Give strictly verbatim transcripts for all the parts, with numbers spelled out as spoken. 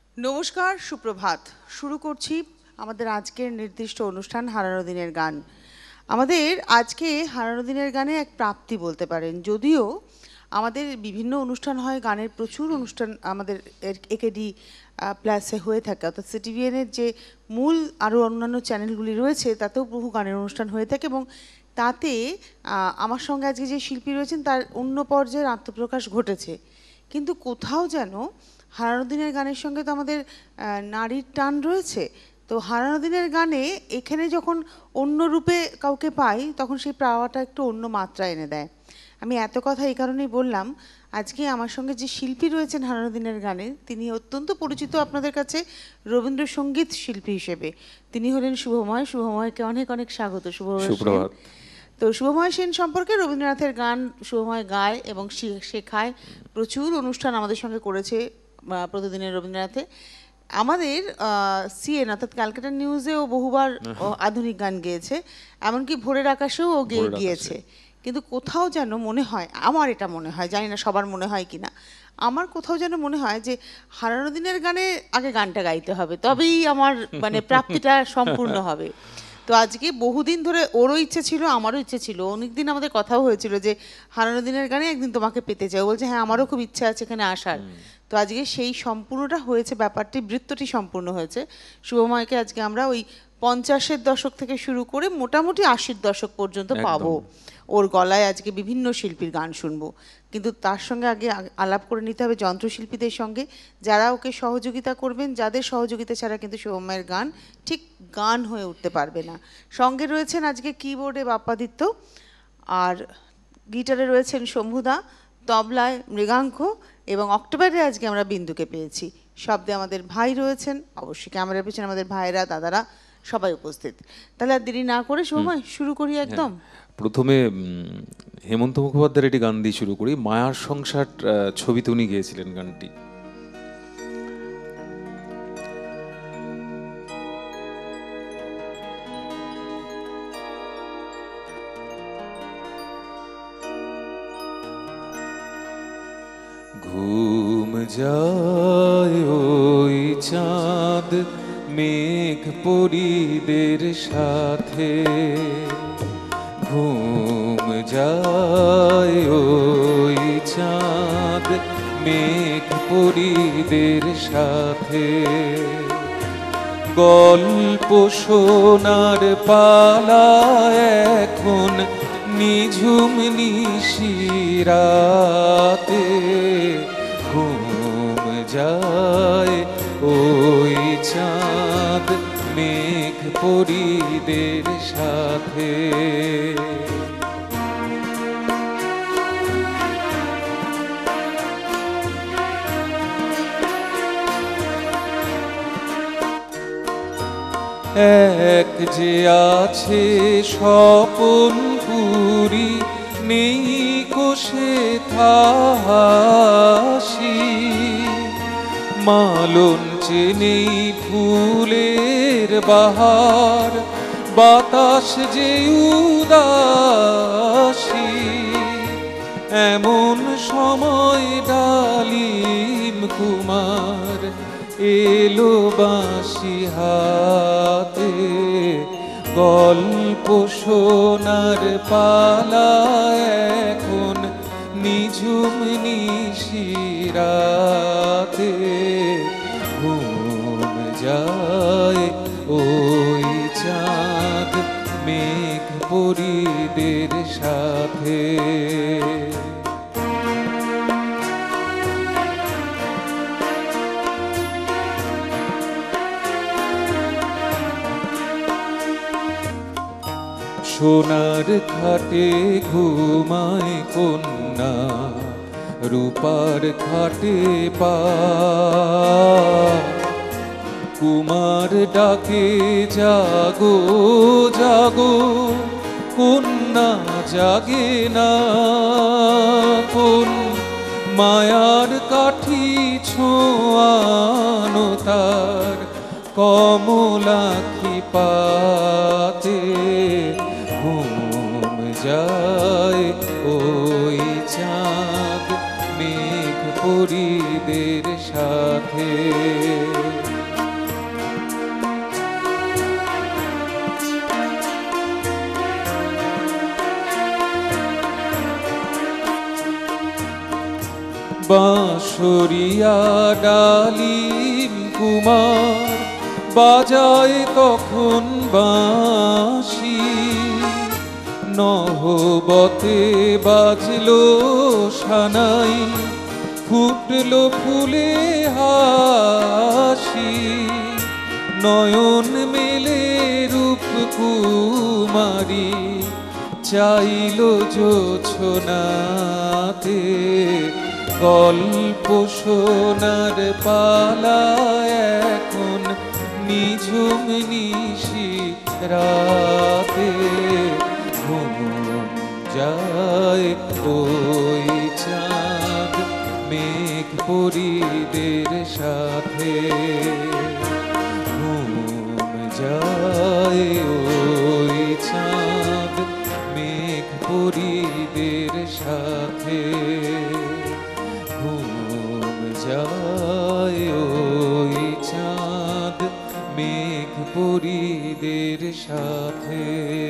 নমস্কার, সুপ্রভাত। শুরু করছি আমাদের আজকের নির্দিষ্ট অনুষ্ঠান হারানো দিনের গান। আমাদের আজকে হারানো দিনের গানে এক প্রাপ্তি বলতে পারেন। যদিও আমাদের বিভিন্ন অনুষ্ঠান হয়, গানের প্রচুর অনুষ্ঠান আমাদের একেডি প্লাসে হয়ে থাকে, অর্থাৎ সিটিভিএনের যে মূল আরও অন্যান্য চ্যানেলগুলি রয়েছে তাতেও বহু গানের অনুষ্ঠান হয়ে থাকে, এবং তাতে আমার সঙ্গে আজকে যে শিল্পী রয়েছেন তার অন্য পর্যায়ের আত্মপ্রকাশ ঘটেছে। কিন্তু কোথাও যেন হারানো দিনের গানের সঙ্গে তো আমাদের নারীর টান রয়েছে, তো হারানো দিনের গানে এখানে যখন অন্য রূপে কাউকে পাই তখন সেই পাওয়াটা একটু অন্য মাত্রা এনে দেয়। আমি এত কথা এই কারণেই বললাম, আজকে আমার সঙ্গে যে শিল্পী রয়েছেন হারানো দিনের গানে তিনি অত্যন্ত পরিচিত আপনাদের কাছে রবীন্দ্রসঙ্গীত শিল্পী হিসেবে। তিনি হলেন শুভময়। শুভময়কে অনেক অনেক স্বাগত। শুভময়, তো শুভময় সেন সম্পর্কে রবীন্দ্রনাথের গান শুভময় গায় এবং শেখায়, প্রচুর অনুষ্ঠান আমাদের সঙ্গে করেছে প্রতিদিনের রবীন্দ্রনাথে। আমাদের সিএন অর্থাৎ ক্যালকাটা নিউজেও বহুবার আধুনিক গান গেয়েছে, এমনকি ভোরের আকাশেও ও গেয়ে গিয়েছে। কিন্তু কোথাও যেন মনে হয়, আমার এটা মনে হয়, জানি না সবার মনে হয় কিনা, আমার কোথাও যেন মনে হয় যে হারানো দিনের গানে আগে গানটা গাইতে হবে, তবেই আমার মানে প্রাপ্তিটা সম্পূর্ণ হবে। তো আজকে বহুদিন ধরে ওরও ইচ্ছে ছিল, আমারও ইচ্ছে ছিল, অনেকদিন আমাদের কথাও হয়েছিল যে হারানো দিনের গানে একদিন তোমাকে পেতে চাই। বলছে হ্যাঁ আমারও খুব ইচ্ছা আছে এখানে আসার। তো আজকে সেই সম্পূর্ণটা হয়েছে, ব্যাপারটি বৃত্তটি সম্পূর্ণ হয়েছে। শুভময়কে আজকে আমরা ওই পঞ্চাশের দশক থেকে শুরু করে মোটামুটি আশির দশক পর্যন্ত পাবো। ওর গলায় আজকে বিভিন্ন শিল্পীর গান শুনবো, কিন্তু তার সঙ্গে আগে আলাপ করে নিতে হবে যন্ত্রশিল্পীদের সঙ্গে, যারা ওকে সহযোগিতা করবেন, যাদের সহযোগিতা ছাড়া কিন্তু শুভময়ের গান ঠিক গান হয়ে উঠতে পারবে না। সঙ্গে রয়েছেন আজকে কিবোর্ডে বাপ্পাদিত্য, আর গিটারে রয়েছেন শম্ভুদা, তবলায় মৃগাঙ্ক, এবং অক্টোবরে আজকে আমরা বিন্দুকে পেয়েছি। শব্দে আমাদের ভাই রয়েছেন, অবশ্যই ক্যামেরার পেছনে আমাদের ভাইরা দাদারা সবাই উপস্থিত। তাহলে আর দেরি না করে শুভময় শুরু করি একদম। প্রথমে হেমন্ত মুখোপাধ্যায়ের একটি গান দিয়ে শুরু করি। মায়ার সংসার ছবিতে উনি গেয়েছিলেন গানটি। ঘুম যায় ওই চাঁদ মেঘ পরীদের সাথে, ঘুম যায় ওই চাঁদ মেঘ পরীদের সাথে, গল্প শোনার পালা এখন নিঝুম নিশিরাতে, ঘুম যায় ওই চাঁদ মেঘ পরীদের সাথে। এক যে আছে স্বপন পুরী, নেই কোষে থাসি, মালঞ্চে নেই ফুলের বাহার, বাতাস যে উদাসী, এমন সময় ডালিম কুমার এলো বাঁশি হাতে, গল্প শোনার পালা এখন নিঝুম নিশিরাতে, ঘুম যায় ওই চাঁদ মেঘ পরীদের সাথে। সোনার খাটে ঘুমায় কন্যা, রূপার খাটে পা, কুমার ডাকে জাগো জাগো, কন্যা জাগে না, কোন মায়ার কাঠি ছোঁয়ানো তার কমলাক্ষী পাতে, ঘুম যায় ওই চাঁদ মেঘ পরীদের সাথে। সাথে। বাঁশরিয়া ডালিম কুমার বাজায় তখন বাঁশি, নহবতে বাজলো সানাই, ফুটলো ফুলে হাসি, নয়ন মেলে রূপ কুমারী, চাইলো জোছনাতে, গল্প শোনার পালা এখন নিঝুম নিশি রাতে। ঘুম যায় ওই চাঁদ মেঘ পরীদের সাথে, ঘুম যায় ওই চাঁদ মেঘ পরীদের সাথে, ঘুম যায় ওই চাঁদ মেঘ পরীদের সাথে।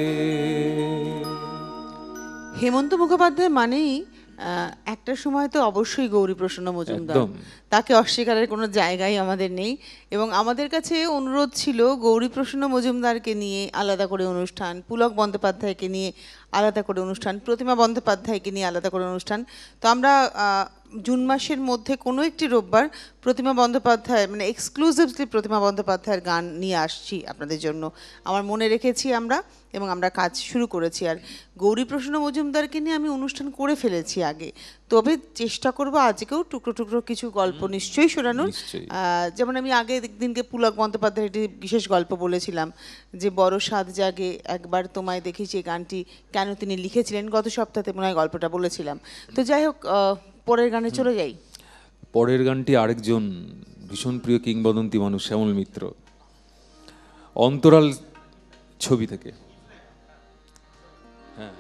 হেমন্ত মুখোপাধ্যায় মানেই আহ, একটা সময় তো অবশ্যই গৌরীপ্রসন্ন মজুমদার, একদম। তাকে অস্বীকারের কোনো জায়গাই আমাদের নেই। এবং আমাদের কাছে অনুরোধ ছিল গৌরীপ্রসন্ন মজুমদারকে নিয়ে আলাদা করে অনুষ্ঠান, পুলক বন্দ্যোপাধ্যায়কে নিয়ে আলাদা করে অনুষ্ঠান, প্রতিমা বন্দ্যোপাধ্যায়কে নিয়ে আলাদা করে অনুষ্ঠান। তো আমরা আহ, জুন মাসের মধ্যে কোনো একটি রোববার প্রতিমা বন্দ্যোপাধ্যায় মানে এক্সক্লুসিভলি প্রতিমা বন্দ্যোপাধ্যায়ের গান নিয়ে আসছি আপনাদের জন্য, আমার মনে রেখেছি আমরা, এবং আমরা কাজ শুরু করেছি। আর গৌরীপ্রসন্ন মজুমদারকে নিয়ে আমি অনুষ্ঠান করে ফেলেছি আগে, তবে চেষ্টা করব আজকেও টুকরো টুকরো কিছু গল্প নিশ্চয়ই শোনানোর। নিশ্চয়ই। আহ, যেমন আমি আগে দিনকে পুলক বন্দ্যোপাধ্যায়ের একটি বিশেষ গল্প বলেছিলাম যে বড় স্বাদ জাগে একবার তোমায় দেখেছি, এই গানটি কেন তিনি লিখেছিলেন, গত সপ্তাহে মনে হয় গল্পটা বলেছিলাম। তো যাই হোক, আহ, পরের গানে চলে যাই। পরের গানটি আরেকজন ভীষণ প্রিয় কিংবদন্তি মানুষ, শ্যামল মিত্র, অন্তরাল ছবি থেকে। হ্যাঁ,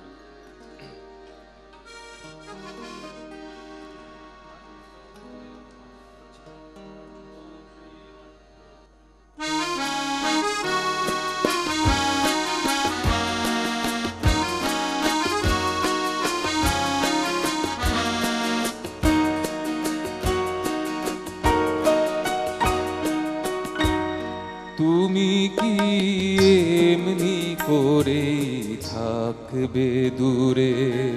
তুমি কি এমনি করে থাকবে দূরে,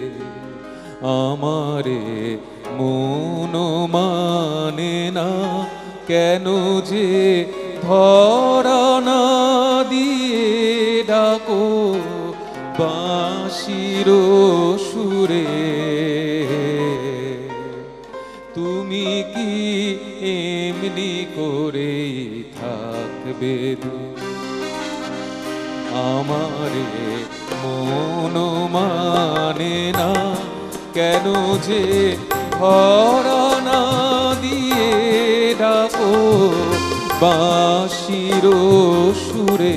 আমারে মন মানে না কেন যে ধরা না দিয়ে ডাকো বাঁশির সুরে। তুমি কি এমনি করে থাকবে দূরে, আমারে মন মানে না কেন যে ধরা না দিয়ে ডাকো বাঁশির সুরে।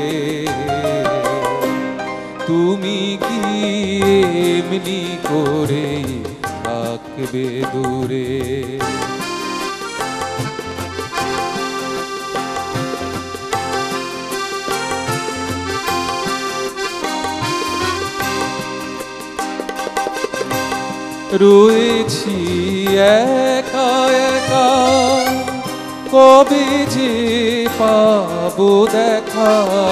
তুমি কি এমনি করে থাকবে দূরে। রয়েছি একা একা কবে যে পাবো দেখা,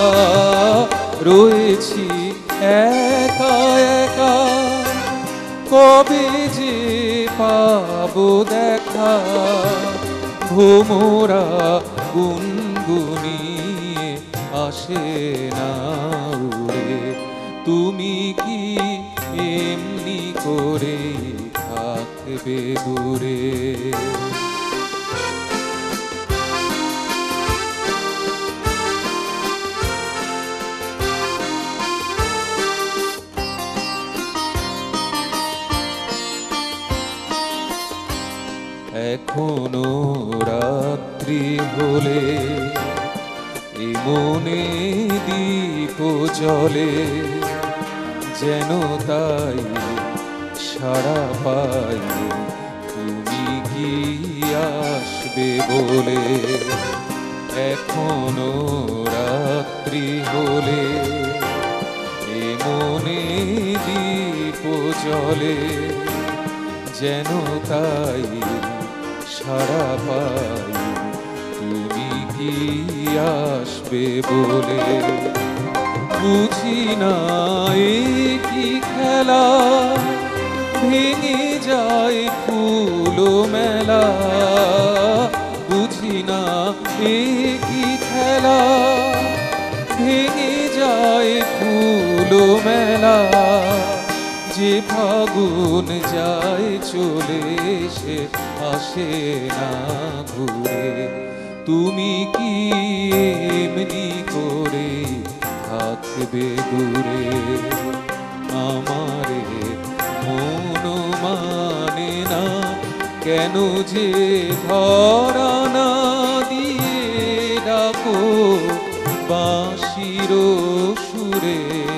রয়েছি একা একা কবে যে পাবো দেখা, ভোমরা গুনগুনিয়ে আসে না উড়ে। তুমি কি এমনি করে থাকবে দূরে। এখনো রাত্রি হলে এ মনে দীপ জ্বলে, যেন তাই সারা পাই তুমি কি আসবে আসবে বলে, এখনো রাত্রি হলে এ মনে দীপ জ্বলে, যেন তাই সারা পাই তুমি কি আসবে বলে। বুঝি না এ কি খেলা, ভেঙে যায় ফুলো মেলা, বুঝি না এ কি খেলা, ভেঙে যায় ফুলো মেলা, যে ফাগুন যায় চলে সে আসে না ঘুরে। তুমি কি এমনি করে থাকবে দূরে, আমারে মন মানে না কেন যে ধরা না দিয়ে ডাকো বাঁশির সুরে।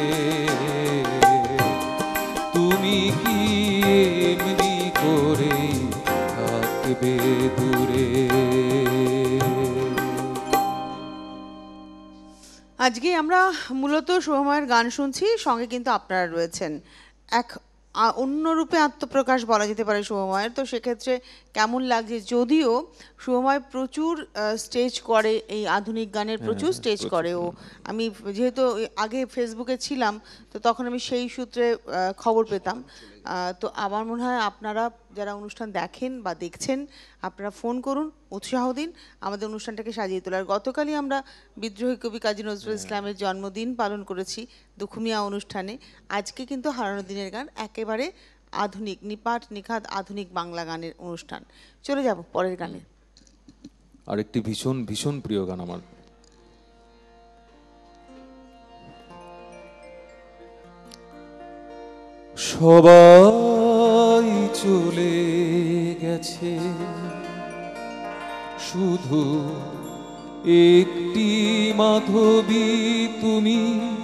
তুমি কি এমনি করে থাকবে দূরে। আজকে আমরা মূলত শুভময়ের গান শুনছি, সঙ্গে কিন্তু আপনারা রয়েছেন। এক আ- অন্য রূপে আত্মপ্রকাশ বলা যেতে পারে শুভময়ের। তো সেক্ষেত্রে কেমন লাগছে? যদিও শুভময় প্রচুর স্টেজ করে, এই আধুনিক গানের প্রচুর স্টেজ করে ও। আমি যেহেতু আগে ফেসবুকে ছিলাম, তো তখন আমি সেই সূত্রে আহ, খবর পেতাম। আহ, তো আমার মনে হয় আপনারা যারা অনুষ্ঠান দেখেন বা দেখছেন, আপনারা ফোন করুন, উৎসাহ দিন আমাদের অনুষ্ঠানটাকে সাজিয়ে তোলার। গতকালই আমরা বিদ্রোহী কবি কাজী নজরুল ইসলামের জন্মদিন পালন করেছি দুখুমিয়া অনুষ্ঠানে। আজকে কিন্তু হারানো দিনের গান একেবারে আধুনিক, নিপাট নিখাত আধুনিক বাংলা গানের অনুষ্ঠান। চলে যাব পরের গানে। আরেকটি ভীষণ ভীষণ প্রিয় গান আমার। সবাই চলে গেছে, শুধু একটি মাধবী তুমি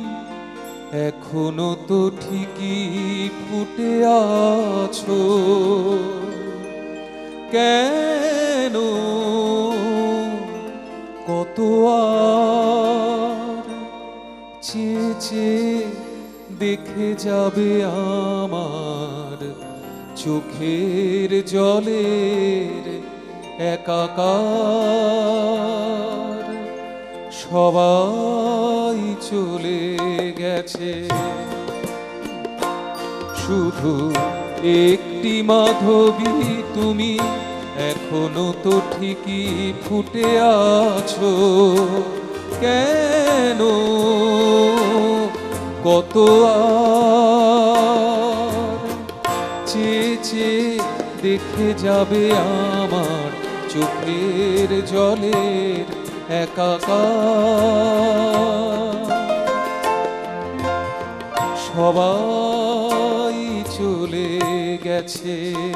এখনো তো ঠিকই ফুটে আছো। কেন কত আর চেয়ে চেয়ে দেখে যাবে আমার চোখের জলের একাকার। সবাই চলে গেছে, শুধু একটি মাধবী তুমি এখনো তো ঠিকই ফুটে আছো। কেন কত আর চেয়ে চেয়ে দেখে যাবে আমার চোখের জলের একাকার। সবাই চলে গেছে,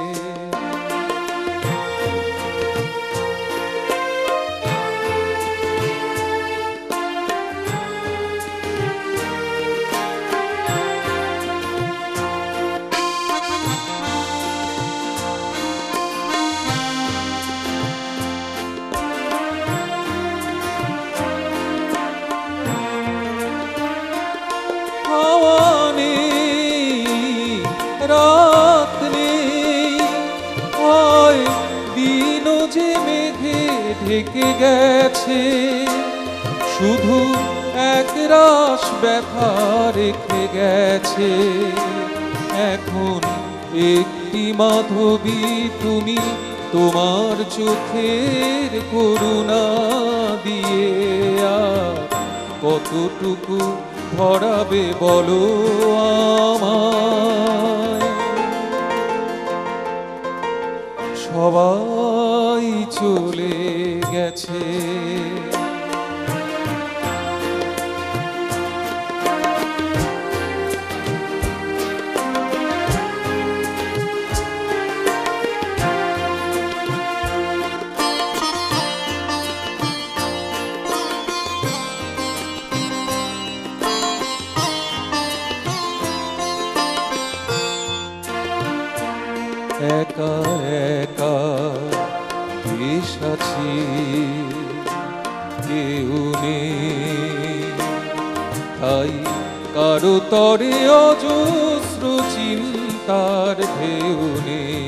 রাত নেই, হয় দিন যে মেঘে ঢেকে গেছে, শুধু এক রাশ ব্যথা রেখে গেছে। এখন একটি মাধবী তুমি তোমার চোখের করুণা দিয়ে আর কতটুকু ধরাবে বলো আমায়। সবাই চলে গেছে, একা একা দেশ আছে কেউ নেই, তাই কারো তরে অজস্র চিন্তার ঢেউ নেই।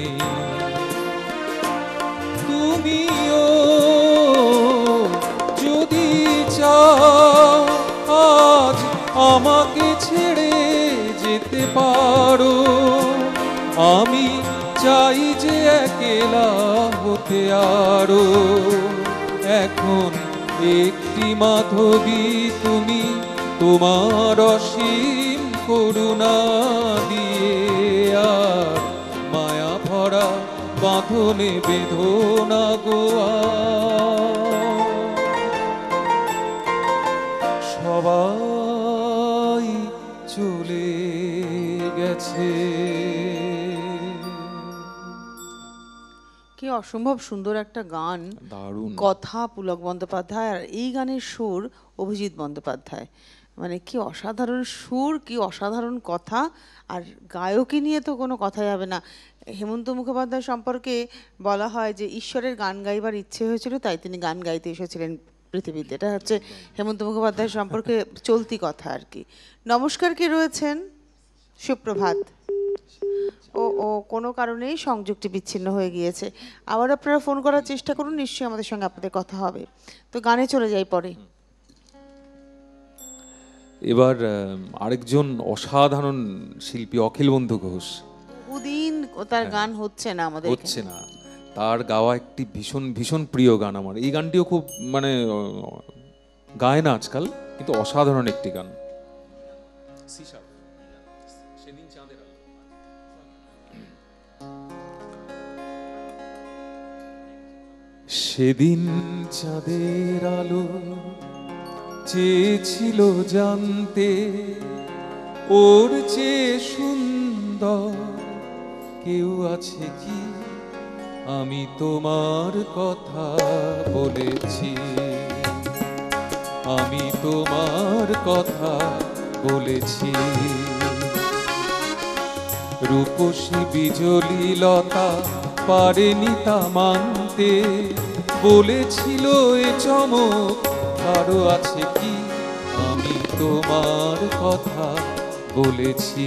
তুমিও যদি চাও আজ আমাকে ছেড়ে যেতে পারো, আমি চাই যে একলা হতে আরো। এখন একটি মাধবী তুমি, তোমার অসীম করুণা দিয়ে আর মায়া ভরা বাঁধনে বেঁধো না গোয়া। সবাই চলে গেছে। কি অসম্ভব সুন্দর একটা গান, দারুণ কথা পুলক বন্দ্যোপাধ্যায়, আর এই গানের সুর অভিজিৎ বন্দ্যোপাধ্যায়। মানে কি অসাধারণ সুর, কি অসাধারণ কথা, আর গায়কী নিয়ে তো কোনো কথা যাবে না। হেমন্ত মুখোপাধ্যায় সম্পর্কে বলা হয় যে ঈশ্বরের গান গাইবার ইচ্ছে হয়েছিল, তাই তিনি গান গাইতে এসেছিলেন পৃথিবীতে। এটা হচ্ছে হেমন্ত মুখোপাধ্যায় সম্পর্কে চলতি কথা আর কি। নমস্কার, কে রয়েছেন? সুপ্রভাত। ও ও কোনো কারণেই সংযোগটি বিচ্ছিন্ন হয়ে গিয়েছে। আবার আপনারা ফোন করার চেষ্টা করুন, নিশ্চয়ই আমাদের সঙ্গে আপনাদের কথা হবে। তো গানে চলে যাই পরে। এবার আরেকজন অসাধারণ শিল্পী অখিল বন্ধু ঘোষ। বহুদিন তার গান হচ্ছে না আমাদের হচ্ছে না, তার গাওয়া একটি ভীষণ ভীষণ প্রিয় গান আমার। এই গানটিও খুব মানে গায় না আজকাল, কিন্তু অসাধারণ একটি গান। সেদিন চাঁদের আলো চেয়েছিল জানতে, ওর চেয়ে সুন্দর কেউ আছে কি? আমি তোমার কথা বলেছি, আমি তোমার কথা বলেছি। রূপসী বিজলি লতা পারেনি তা মানতে, বলেছিল এ চমক কারো আছে কি? আমি তোমার কথা বলেছি,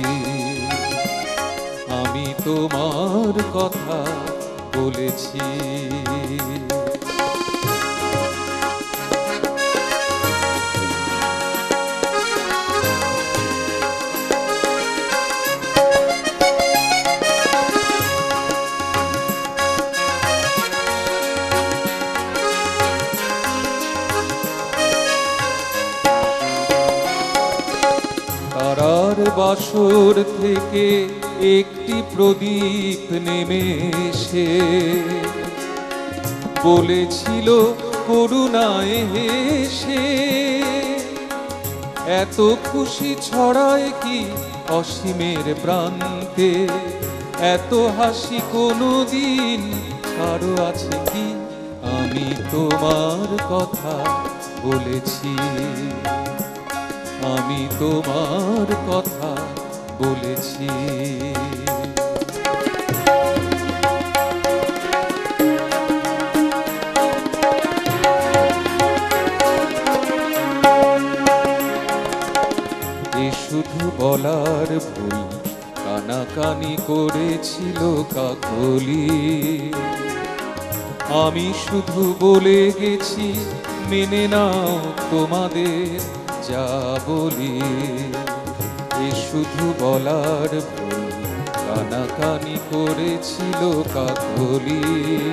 আমি তোমার কথা বলেছি। তারার বাসর থেকে একটি প্রদীপ নেমে এসে বলেছিল করুণায় হেসে, এত খুশি ছড়ায় কি অসীমের প্রান্তে? এত হাসি কোনোদিন কারো আছে কি? আমি তোমার কথা বলেছি, আমি তোমার কথা বলেছি। এ শুধু বলার ভুল, কানাকানি করেছিল কাকলি। আমি শুধু বলে গেছি মেনে নাও তোমাদের যা বলি। এ শুধু বলার ভুল, কানাকানি করেছিল কাকলি।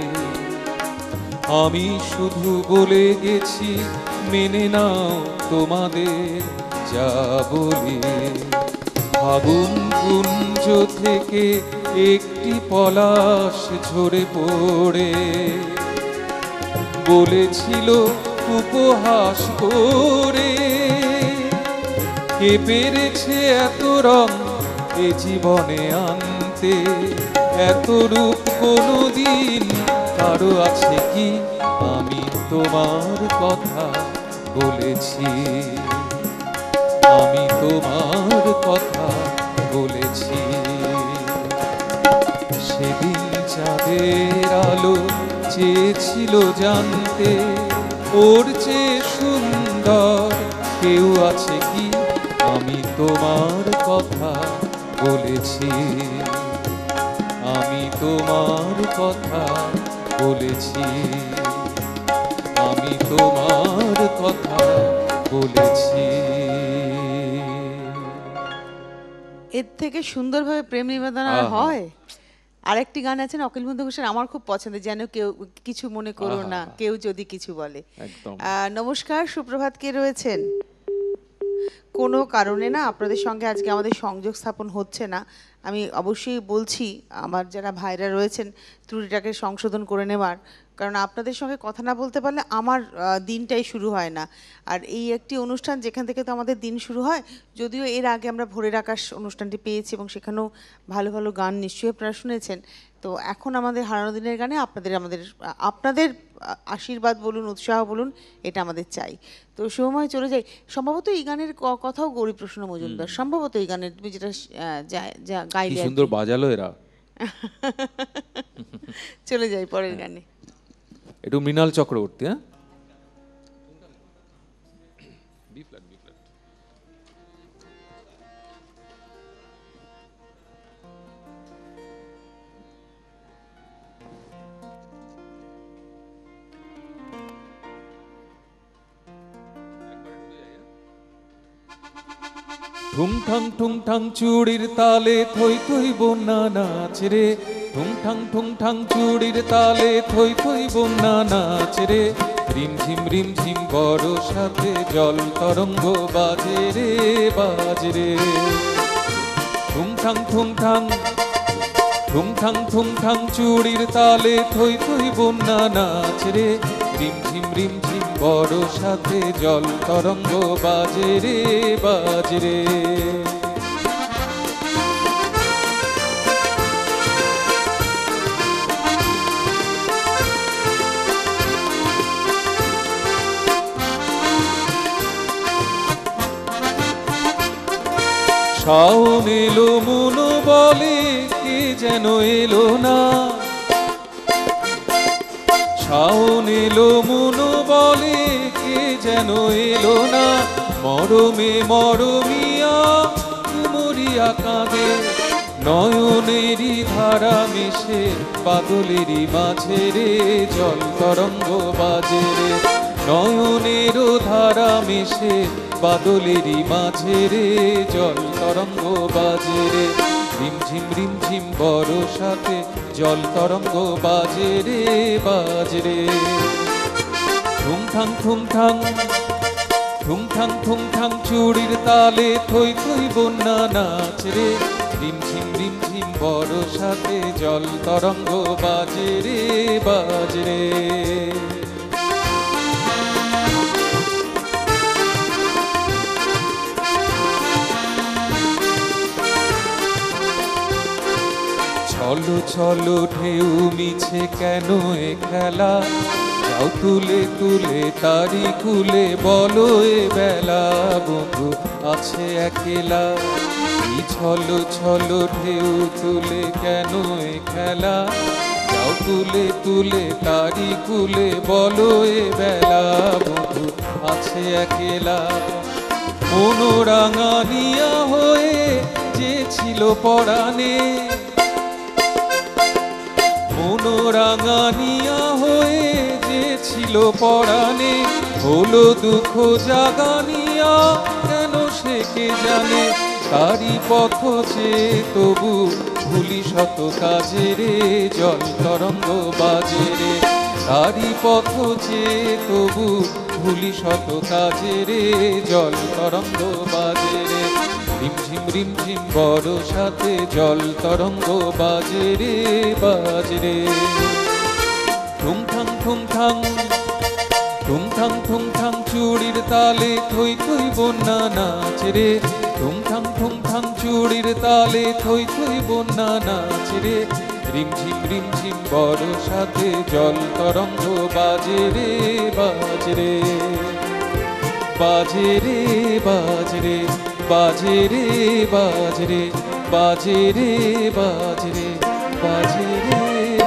আমি শুধু বলে গেছি মেনে নাও তোমাদের যা বলি। ফাগুন কুঞ্জ থেকে একটি পলাশ ঝরে পড়ে বলেছিল উপহাস করে, কে পেরেছে এত রং এ জীবনে আনতে? এত রূপ কোনোদিন কারো আছে কি? আমি তোমার কথা বলেছি, আমি তোমার কথা বলেছি। সেদিন চাঁদের আলো চেয়েছিল জানতে ওর চেয়ে সুন্দর কেউ আছে কি, আমি তোমার কথা বলেছি, আমি তোমার কথা বলেছি, আমি তোমার কথা বলেছি। এর থেকে সুন্দরভাবে প্রেম নিবেদন আর আহা। হয়? আরেকটি গান আছে না অখিল বন্ধু ঘোষের, আমার খুব পছন্দের, যেন কেউ কিছু মনে করো না, আহা। কেউ যদি কিছু বলে। একদম। আহ, নমস্কার, সুপ্রভাত, কে রয়েছেন? কোনো কারণে না আপনাদের সঙ্গে আজকে আমাদের সংযোগ স্থাপন হচ্ছে না। আমি অবশ্যই বলছি আমার যারা ভাইরা রয়েছেন ত্রুটিটাকে সংশোধন করে নেওয়ার, কারণ আপনাদের সঙ্গে কথা না বলতে পারলে আমার আহ, দিনটাই শুরু হয় না। আর এই একটি অনুষ্ঠান যেখান থেকে তো আমাদের দিন শুরু হয়, যদিও এর আগে আমরা ভোরের আকাশ অনুষ্ঠানটি পেয়েছি এবং সেখানেও ভালো ভালো গান নিশ্চয়ই আপনারা শুনেছেন। তো এখন আমাদের হারানো দিনের গানে আপনাদের আমাদের আপনাদের আশীর্বাদ বলুন, উৎসাহ বলুন, এটা আমাদের চাই। তো সময় চলে যাই। সম্ভবত এই গানের ক- কথাও গৌরীপ্রসন্ন মজুমদার, সম্ভবত এই গানের তুমি যেটা আহ, যা- যা কি গাইলে আর সুন্দর কি। বাজালো এরা। চলে যাই পরের গানে। একটু মৃণাল চক্রবর্তী। হ্যাঁ, ঠুংঠাং ঠুংঠাং চুড়ির তালে থই থই বন্যা নাচ রে, ঠুংঠাং ঠুংঠাং চুড়ির তালে থই থই বন্যা নাচ রে, রিমঝিম রিমঝিম বর্ষাতে জল তরঙ্গ বাজে রে বাজে রে, ঠুংঠাং ঠুংঠাং ঠুংঠাং ঠুংঠাং চুড়ির তালে থই থই বন্যা নাচ রে, রিমঝিম রিমঝিম বর্ষাতে জল তরঙ্গ বাজে রে বাজে রে। শাওন এলো মন বলে কে যেন এলো না, শাওন এলো মন বলে কে যেন এলো না, মরমে মরমিয়া কুমরিয়া কাঁদে, নয়নেরই ধারা মিশে বাদলেরই মাঝে রে জল তরঙ্গ বাজে রে, নয়নেরও ধারা মিশে বাদলেরই মাঝে রে জল তরঙ্গ বাজে রে, রিমঝিম রিমঝিম বর্ষাতে জল তরঙ্গ বাজে রে বাজে রে, ঠুংঠাং ঠুংঠাং ঠুংঠাং ঠুংঠাং চুড়ির তালে থই থই বন্যা নাচ রে, রিমঝিম রিমঝিম বর্ষাতে জল তরঙ্গ বাজে রে বাজে রে। চলো চলো ঢেউ মিছে কেন এ খেলা, যাও তুলে তুলে তারি কুলে বলো এ বেলা, বন্ধু আছে একলা, এই ছলো ছলো ঢেউ তুলে কেন এ খেলা, যাও তুলে তুলে তারি কুলে বলো এ বেলা, বন্ধু আছে একলা, মনোরাঙানিয়া হয়ে যে ছিল পরাণে, মনোরাঙানিয়া হয়ে যে ছিল পরাণে, হলো দুঃখ জাগানিয়া কেন সে কে জানে, তারি পথ চেয়ে তবু ভুলি শত কাজে রে জল তরঙ্গ বাজে রে, তারি পথ চেয়ে তবু ভুলি শত কাজে রে জল তরঙ্গ বাজে রে, রিমঝিম রিমঝিম বর্ষাতে জল তরঙ্গ বাজে রে বাজে রে, ঠুংঠাং ঠুংঠাং ঠুংঠাং ঠুংঠাং চুড়ির তালে থই থই বন্যা নাচ রে, ঠুংঠাং ঠুংঠাং চুড়ির তালে থই থই বন্যা নাচ রে, রিমঝিম রিমঝিম বর্ষাতে জল তরঙ্গ বাজে রে বাজে রে, বাজে রে বাজে রে, বাজে রে বাজে রে, বাজে রে বাজে রে, বাজে রে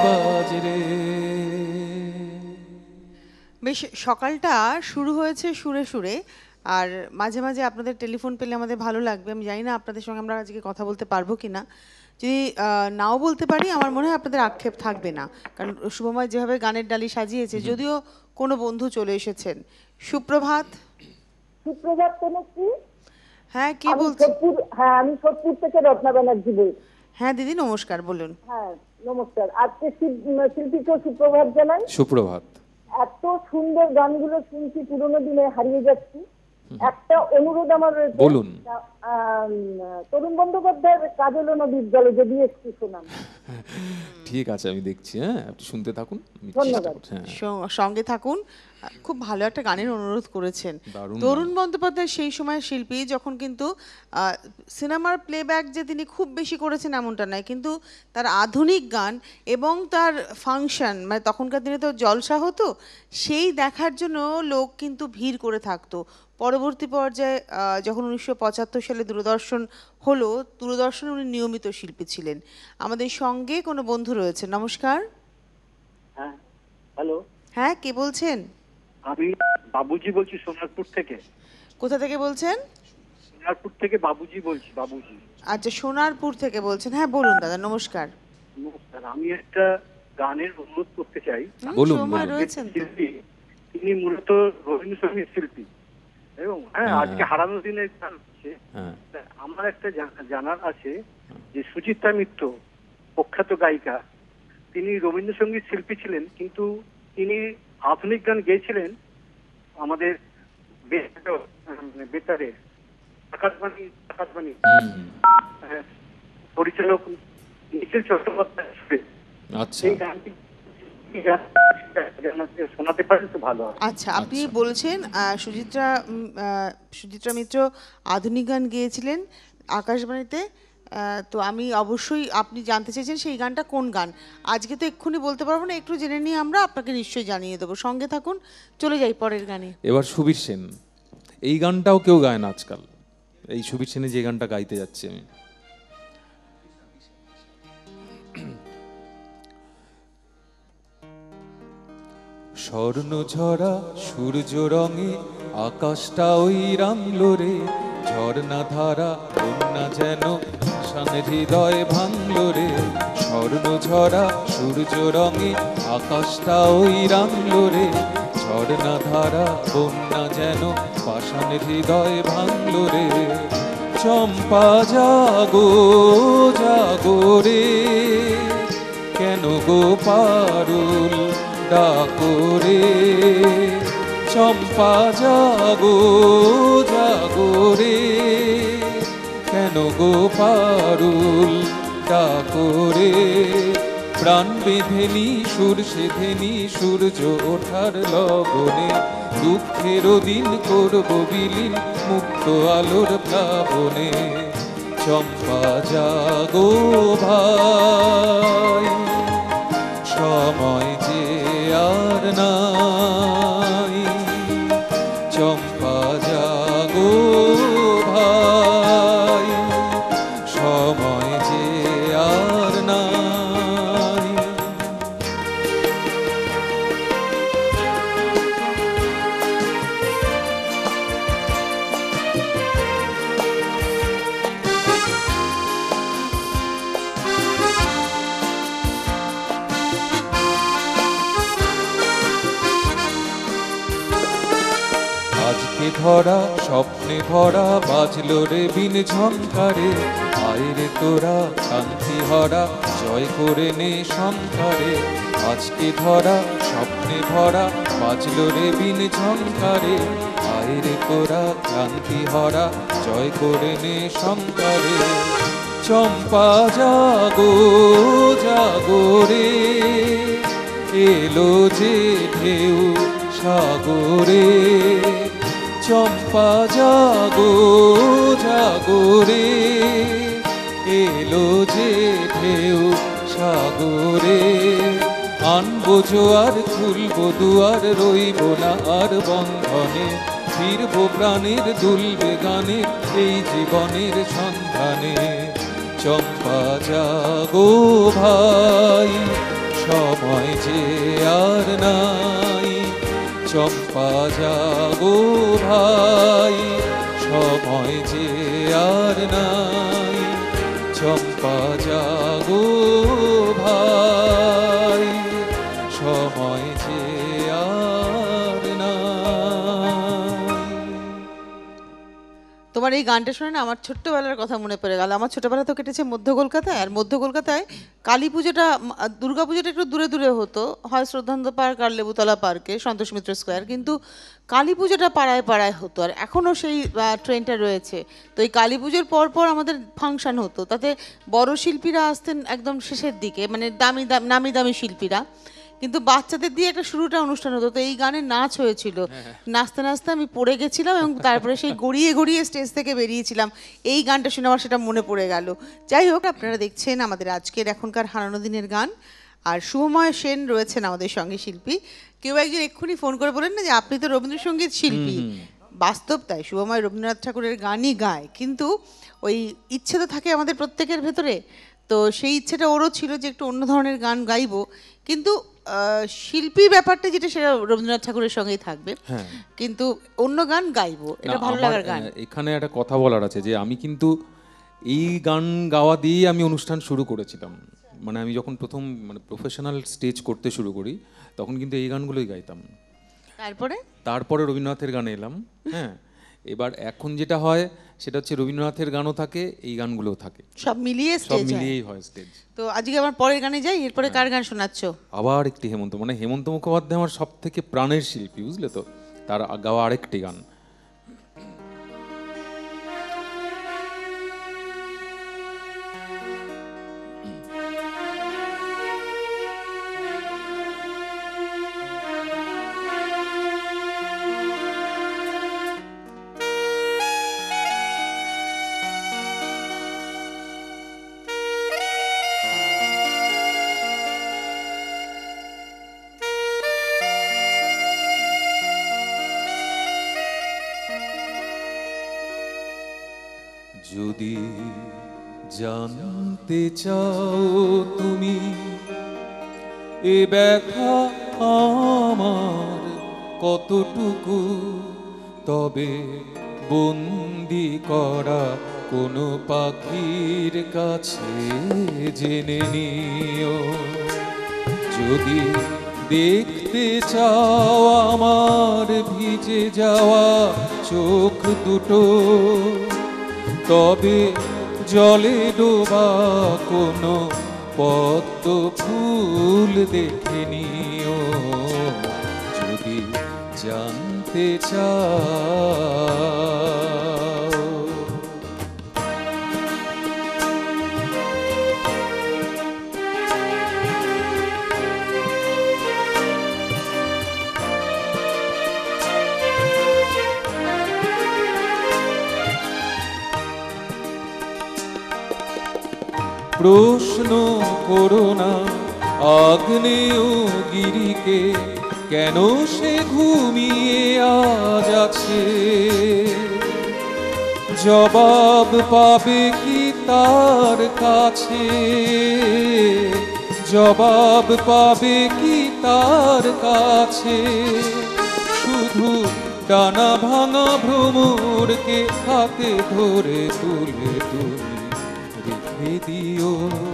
বেশ, সকালটা শুরু হয়েছে সুরে সুরে, আর মাঝে মাঝে আপনাদের টেলিফোন পেলে আমাদের ভালো লাগবে। আমি জানি না আপনাদের সঙ্গে আমরা আজকে কথা বলতে পারবো কি না। যদি আহ, নাও বলতে পারি, আমার মনে হয় আপনাদের আক্ষেপ থাকবে না, কারণ শুভময় যেভাবে গানের ডালি সাজিয়েছে, যদিও কোনো বন্ধু চলে এসেছেন। সুপ্রভাত। সুপ্রভাত তনুশ্রী। হ্যাঁ, কে আমি বলছেন? সোদপুর, হ্যাঁ আমি সোদপুর থেকে রত্না ব্যানার্জি বলছি। হ্যাঁ দিদি, নমস্কার, বলুন। হ্যাঁ নমস্কার। আজকে শিব- শিল্পীকে সুপ্রভাত জানাই। সুপ্রভাত। এত সুন্দর গানগুলো শুনছি, পুরোনো দিনে হারিয়ে যাচ্ছি। একটা অনুরোধ আমার রয়েছে, বলুন। আম, তরুণ বন্দ্যোপাধ্যায়ের কাজল নদীর জলে যদি একটু শোনান। ঠিক আছে, আমি দেখছি। হ্যাঁ, আপনি শুনতে থাকুন, আমি চেষ্টা ধন্যবাদ। করছি। হ্যাঁ, স- সঙ্গে থাকুন। খুব ভালো একটা গানের অনুরোধ করেছেন দারুণ তরুণ বন্দ্যোপাধ্যায়। সেই সময় শিল্পী যখন কিন্তু আহ, সিনেমার প্লেব্যাক যে তিনি খুব বেশি করেছেন এমনটা নয়, কিন্তু তার আধুনিক গান এবং তার ফাংশন, মানে তখনকার দিনে তো জলসা হতো, সেই দেখার জন্য লোক কিন্তু ভিড় করে থাকতো। পরবর্তী পর্যায়ে আহ, যখন উনিশশো পঁচাত্তর সালে দূরদর্শন হলো, দূরদর্শনে উনি নিয়মিত শিল্পী ছিলেন। আমাদের সঙ্গে কোনো বন্ধু রয়েছে। নমস্কার। হ্যাঁ, হ্যালো, হ্যাঁ, কে বলছেন? আমি বাবুজি বলছি সোনারপুর থেকে। কোথা থেকে বলছেন? সোনারপুর থেকে বাবুজি বলছি, বাবুজি। আচ্ছা, সোনারপুর থেকে বলছেন। হ্যাঁ বলুন দাদা, নমস্কার। নমস্কার, আমি একটা গানের অনুরোধ করতে চাই। হুম, বলুন, সময় বলুন। রয়েছেন তো। শিল্পী, তিনি মূলত রবীন্দ্রসঙ্গীত শিল্পী এবং হ্যাঁ হ্যাঁ। আজকে হারানো দিনের গান হচ্ছে। হ্যাঁ, আমার একটা জানা- জানার আছে যে সুচিত্রা মিত্র, প্রখ্যাত গায়িকা, তিনি রবীন্দ্রসঙ্গীত শিল্পী ছিলেন, কিন্তু তিনি আধুনিক গান গেয়েছিলেন আমাদের বে- মানে বেতারে আকাশবাণী আকাশবাণী হুম, আহ, পরিচালক নিখিল চট্টোপাধ্যায় সুরে। আচ্ছা। এই গানটি এই গান জানাতে- শোনাতে পারেন তো ভালো হয়। আচ্ছা, আপনি আচ্ছা। বলছেন আহ, সুচিত্রা উম, আহ, সুচিত্রা মিত্র আধুনিক গান গেয়েছিলেন আকাশবাণীতে। আহ, তো আমি অবশ্যই, আপনি জানতে চাইছেন সেই গানটা কোন গান। আজকে তো এক্ষুনি বলতে পারবো না, একটু জেনে নিয়ে আমরা আপনাকে নিশ্চয়ই জানিয়ে দেবো। সঙ্গে থাকুন, চলে যাই পরের গানে। এবার সুবীর সেন। এই গানটাও কেউ গায় না আজকাল। এই সুবীর সেনে যে গানটা গাইতে যাচ্ছি আমি। স্বর্ণ ঝরা সূর্য রঙে আকাশটা ওই রামলো রে, ঝর্ণা ধারা বন্যা যেন শান হৃদয় ভাঙলো রে। স্বর্ণ ঝরা সূর্য রঙে আকাশটা ওই রামলো রে, ঝর্ণা ধারা বন্যা যেন পাষাণ হৃদয় ভাঙলো রে। চম্পা জাগো জাগো রে, কেন গো পারুল ডাকো রে। চম্পা জাগো জাগো রে, কেন গো পারুল ডাকো রে। প্রাণ বেঁধেনি সুর সেধেনি সূর্য ওঠার লগনে, দুঃখের দিন করব বিলীন মুক্ত আলোর প্লাবনে। চম্পা জাগো ভাই, সময় যে আর নাই। চম্পা জাগো ভাই, সময় যে আর নাই। আজকে ধরা স্বপ্নে ভরা বাজলো রে বিন ঝংকারে, আয়রে তোরা শান্তি হরা জয় করে নে সংকারে। আজকে ধরা স্বপ্নে ভরা বাজলো রে বিন ঝংকারে, আয়রে তোরা ক্লান্তি হরা জয় করে নে সংকারে। চম্পা জাগো জাগো রে, এলো যে ঢেউ সাগরে। চম্পা জাগো জাগো রে, এলো যে ঢেউ সাগরে। আনবো জোয়ার খুলবো দুয়ার, রইব না আর বন্ধনে, ফিরবো প্রাণের দুলবে গানের এই জীবনের সন্ধানে। চম্পা জাগো ভাই, সময় যে আর নাই। চম্পা যাগো ভাই, সময় যে আর নাই, চম্পা যাগো ভাই, সময় যে আর নাই। তোমার এই গানটা শুনে না আমার ছোট্টবেলার কথা মনে পড়ে গেল। আমার ছোটবেলা তো কেটেছে মধ্য কলকাতায়, আর মধ্য কলকাতায় কালী পুজোটা, দুর্গা পুজোটা একটু দূরে দূরে হতো, হয় শ্রদ্ধানন্দ পার্ক আর লেবুতলা পার্কে, সন্তোষ মিত্র স্কোয়ার, কিন্তু কালী পুজোটা পাড়ায় পাড়ায় হতো, আর এখনও সেই ট্রেনটা রয়েছে। তো এই কালী পুজোর পর পর আমাদের ফাংশন হতো, তাতে বড় শিল্পীরা আসতেন একদম শেষের দিকে, মানে দামি দামি নামি দামি শিল্পীরা, কিন্তু বাচ্চাদের দিয়ে একটা শুরুটা অনুষ্ঠান হতো। তো এই গানে নাচ হয়েছিল, নাচতে নাচতে আমি পড়ে গেছিলাম এবং তারপরে সেই গড়িয়ে গড়িয়ে স্টেজ থেকে বেরিয়েছিলাম। এই গানটা শুনে আমার সেটা মনে পড়ে গেল। যাই হোক, আপনারা দেখছেন আমাদের আজকের এখনকার হারানো দিনের গান, আর শুভময় সেন রয়েছেন আমাদের সঙ্গে শিল্পী। কেউ একজন এক্ষুনি ফোন করে বলেন না যে আপনি তো রবীন্দ্রসঙ্গীত শিল্পী, বাস্তব তাই, শুভময় রবীন্দ্রনাথ ঠাকুরের গানই গায়, কিন্তু ওই ইচ্ছে তো থাকে আমাদের প্রত্যেকের ভেতরে। তো সেই ইচ্ছেটা ওরও ছিল যে একটু অন্য ধরনের গান গাইবো, কিন্তু শিল্পী ব্যাপারটা যেটা সেটা রবীন্দ্রনাথ ঠাকুরের সঙ্গেই থাকবে, কিন্তু অন্য গান গাইবো, এটা ভালো লাগার গান। এখানে একটা কথা বলার আছে যে আমি কিন্তু এই গান গাওয়া দিয়েই আমি অনুষ্ঠান শুরু করেছিলাম। মানে আমি যখন প্রথম মানে প্রফেশনাল স্টেজ করতে শুরু করি তখন কিন্তু এই গানগুলোই গাইতাম। তারপরে তারপরে রবীন্দ্রনাথের গানে এলাম। হ্যাঁ, এবার এখন যেটা হয় সেটা হচ্ছে রবীন্দ্রনাথের গানও থাকে, এই গানগুলোও থাকে, সব মিলিয়ে সব স্টেজ মিলিয়েই হয় স্টেজ। তো আজকে আমার পরের গানে যাই, এরপরে কার গান শোনাচ্ছো? আবার একটি হেমন্ত, মানে হেমন্ত মুখোপাধ্যায় আমার সব থেকে প্রাণের শিল্পী, বুঝলে তো, তার গাওয়া আরেকটি গান। যদি জানতে চাও তুমি এ ব্যথা আমার কতটুকু, তবে বন্দি করা কোনো পাখির কাছে জেনে নিও। যদি দেখতে চাও আমার ভিজে যাওয়া চোখ দুটো, তবে জলে ডোবা কোনো পদ্ম ফুল দেখে নিও। যদি জানতে চাও প্রশ্ন করো না আগ্নেয়গিরিকে, কেন সে ঘুমিয়ে আজ আছে। জবাব পাবে কি তার কাছে, জবাব পাবে কি তার কাছে। শুধু ডানা ভাঙা ভ্রমরকে হাতে ধরে তুলে তুলে রেখে দিও।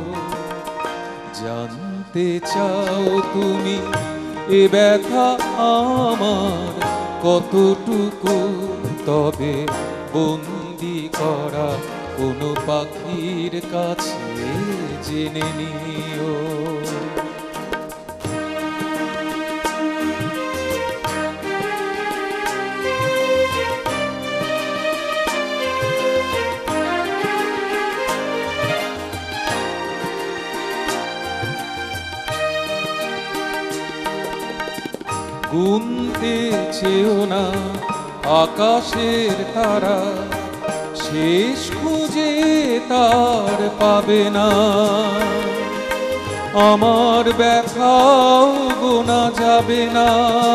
জানতে চাও তুমি এ ব্যথা আমার কতটুকু, তবে বন্দি করা কোনো পাখির কাছে জেনে নিও। গুনতে চেও না আকাশের তারা, শেষ খুঁজে তার পাবে না। আমার ব্যথাও গোনা যাবে না,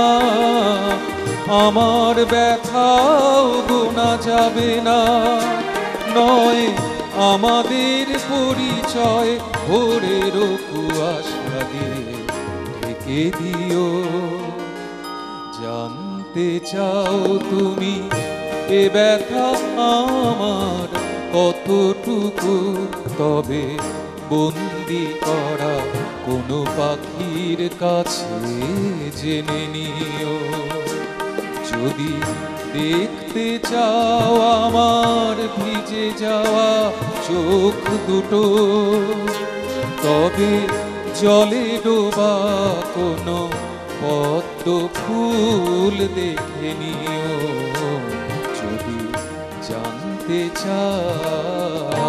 আমার ব্যথাও গোনা যাবে না। নয় আমাদের পরিচয় ভোরের কুয়াশা দিয়ে ঢেকে দিও। জানতে চাও তুমি এ ব্যথা আমার কতটুকু, তবে বন্দি করা কোনো পাখির কাছে জেনে নিও। যদি দেখতে চাও আমার ভিজে যাওয়া চোখ দুটো, তবে জলে ডোবা কোনো পদ্ম ফুল দেখে নিও। যদি জানতে চাও।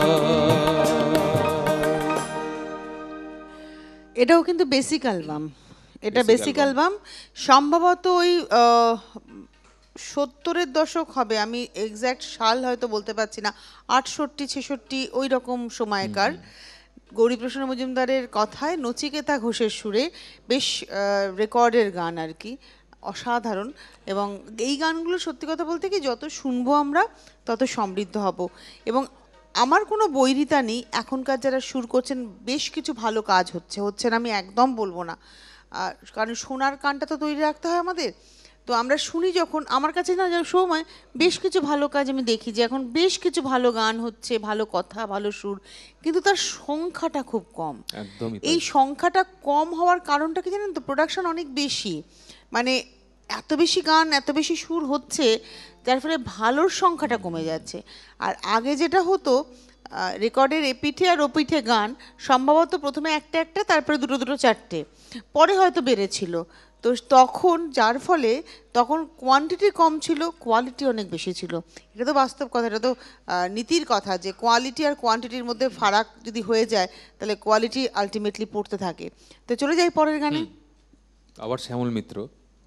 এটাও কিন্তু বেসিক অ্যালবাম, এটা Basic বেসিক অ্যালবাম সম্ভবত ওই আহ, সত্তরের দশক হবে, আমি এক্স্যাক্ট সাল হয়তো বলতে পারছি না, আটষট্টি ছেষট্টি ওই রকম সময়কার। গৌরীপ্রসন্ন মজুমদারের কথায় নচিকেতা ঘোষের সুরে বেশ রেকর্ডের গান আর কি, অসাধারণ। এবং এই গানগুলো সত্যি কথা বলতে কি যত শুনবো আমরা তত সমৃদ্ধ হব। এবং আমার কোনো বৈরিতা নেই, এখনকার যারা সুর করছেন বেশ কিছু ভালো কাজ হচ্ছে, হচ্ছে না আমি একদম বলবো না, আর কারণ শোনার কানটা তো তৈরি রাখতে হয় আমাদের। তো আমরা শুনি যখন, আমার কাছে না যে সময় বেশ কিছু ভালো কাজ আমি দেখি যে এখন বেশ কিছু ভালো গান হচ্ছে, ভালো কথা, ভালো সুর, কিন্তু তার সংখ্যাটা খুব কম। একদমই এই সংখ্যাটা কম হওয়ার কারণটা কি জানেন তো, প্রোডাকশন অনেক বেশি, মানে এত বেশি গান এত বেশি সুর হচ্ছে যার ফলে ভালোর সংখ্যাটা কমে যাচ্ছে। আর আগে যেটা হতো রেকর্ডের এপিঠে আর ওপিঠে গান সম্ভবত প্রথমে একটা একটা তারপরে দুটো দুটো চারটে, পরে হয়তো বেড়েছিল। তো তখন যার ফলে তখন কোয়ান্টিটি কম ছিল, কোয়ালিটি অনেক বেশি ছিল। এটা তো বাস্তব কথা, এটা তো নীতির কথা যে কোয়ালিটি আর কোয়ান্টিটির মধ্যে ফারাক যদি হয়ে যায় তাহলে কোয়ালিটি আলটিমেটলি পড়তে থাকে। তো চলে যাই পরের গানে। আবার শ্যামল মিত্র।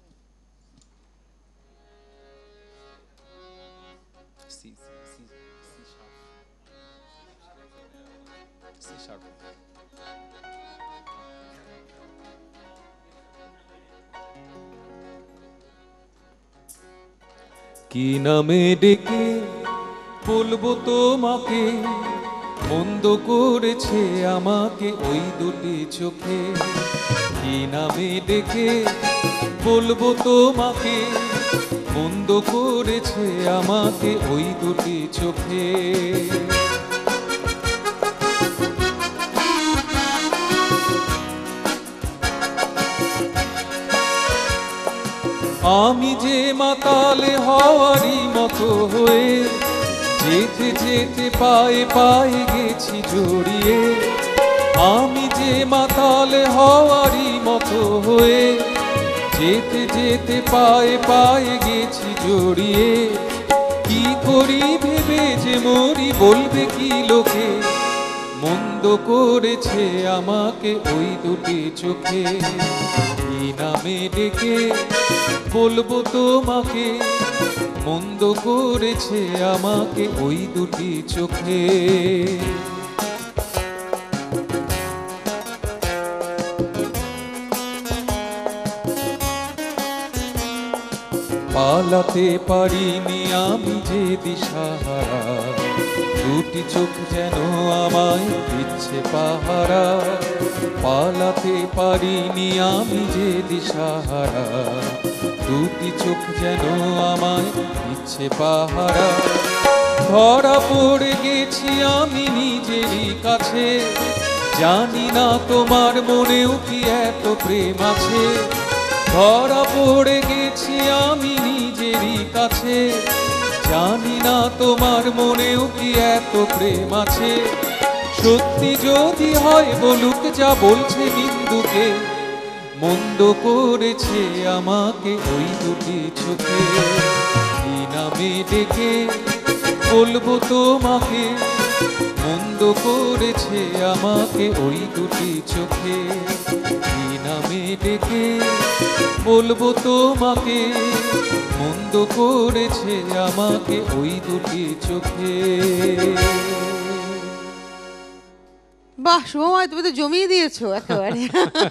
কি নামে ডেকে বলবো তোমাকে, মন্দ করেছে আমাকে ওই দুটি চোখে। কি নামে ডেকে বলবো তোমাকে, মন্দ করেছে আমাকে ওই দুটি চোখে। আমি যে মাতালে হওয়ারই মতো হয়ে যেতে যেতে পায়ে পায়ে গেছি জড়িয়ে। আমি যে মাতালে হওয়ারই মতো হয়ে যেতে যেতে পায়ে পায়ে গেছি জড়িয়ে। কি করি ভেবে যে মরি বলবে কি লোকে, মন্দ করেছে আমাকে ওই দুটি চোখে। কি নামে ডেকে বলবো তোমাকে, মন্দ করেছে আমাকে ওই দুটি চোখে। পালাতে পারিনি আমি যে দিশাহারা, দুটি চোখ যেন আমায় দিচ্ছে পাহারা। পালাতে পারিনি আমি যে দিশাহারা, দুটি চোখ যেন আমায় দিচ্ছে পাহারা। ধরা পড়ে গেছি আমি নিজেরই কাছে, জানি না তোমার মনেও কি এত প্রেম আছে। ধরা পড়ে গেছি আমি নিজেরই কাছে, জানি না তোমার মনেও কি এত প্রেম আছে। সত্যি যদি হয় বলুক যা বলছে নিন্দুকে, মন্দ করেছে আমাকে ওই দুটি চোখে। কি নামে ডেকে বলবো তোমাকে, মন্দ করেছে আমাকে ওই দুটি চোখে। কি নামে ডেকে বলবো তোমাকে, মন্দ করেছে আমাকে ওই দুটি চোখে। বাহ শুভময়, তুমি তো জমিয়ে দিয়েছো একেবারে।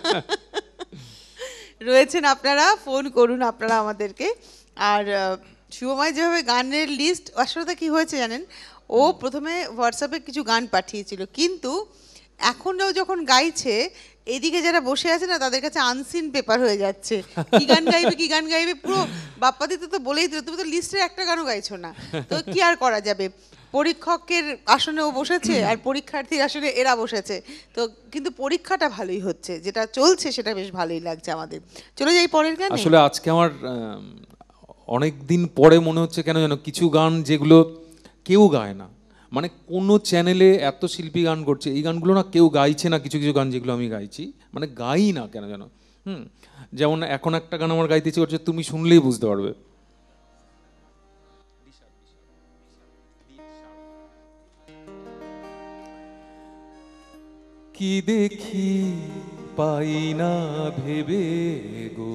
রয়েছেন আপনারা, ফোন করুন আপনারা আমাদেরকে। আর শুভময় যেভাবে গানের লিস্ট, আসলে কি হয়েছে জানেন, ও প্রথমে হোয়াটসঅ্যাপে কিছু গান পাঠিয়েছিল, কিন্তু এখন ও যখন গাইছে এইদিকে যারা বসে আছে না তাদের কাছে আনসিন পেপার হয়ে যাচ্ছে, কি গান গাইবে কি গান গাইবে। পুরো বাপ্পাদিতে তো বলেই দিল, তুমি তো লিস্টের একটা গানও গাইছো না, তো কি আর করা যাবে। পরীক্ষকের আসনে ও বসেছে আর পরীক্ষার্থীর আসনে এরা বসেছে, তো কিন্তু পরীক্ষাটা ভালোই হচ্ছে, যেটা চলছে সেটা বেশ ভালোই লাগছে আমাদের। চলে যাই পরের গানে। আসলে আজকে আমার অনেক দিন পরে মনে হচ্ছে কেন যেন কিছু গান যেগুলো কেউ গায় না, মানে কোনো চ্যানেলে এত শিল্পী গান করছে, এই গানগুলো না কেউ গাইছে না। কিছু কিছু গান যেগুলো আমি গাইছি মানে গাই না কেন যেন। হুম, যেমন এখন একটা গান আমার গাইতে ইচ্ছে করছে, তুমি শুনলেই বুঝতে পারবে। কি দেখি পাই না ভেবে গো,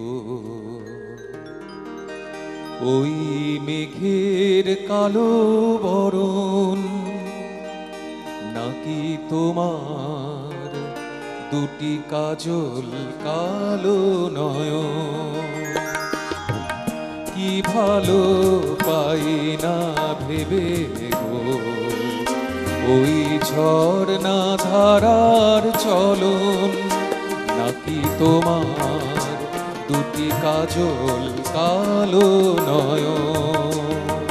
ওই মেঘের কালো বরণ, নাকি তোমার দুটি কাজল কালো নয়ন। কি ভালো পাই না ভেবে গো, ওই ঝর্ণা ধারার চলন, নাকি তোমার দুটি কাজল কালো নয়ন।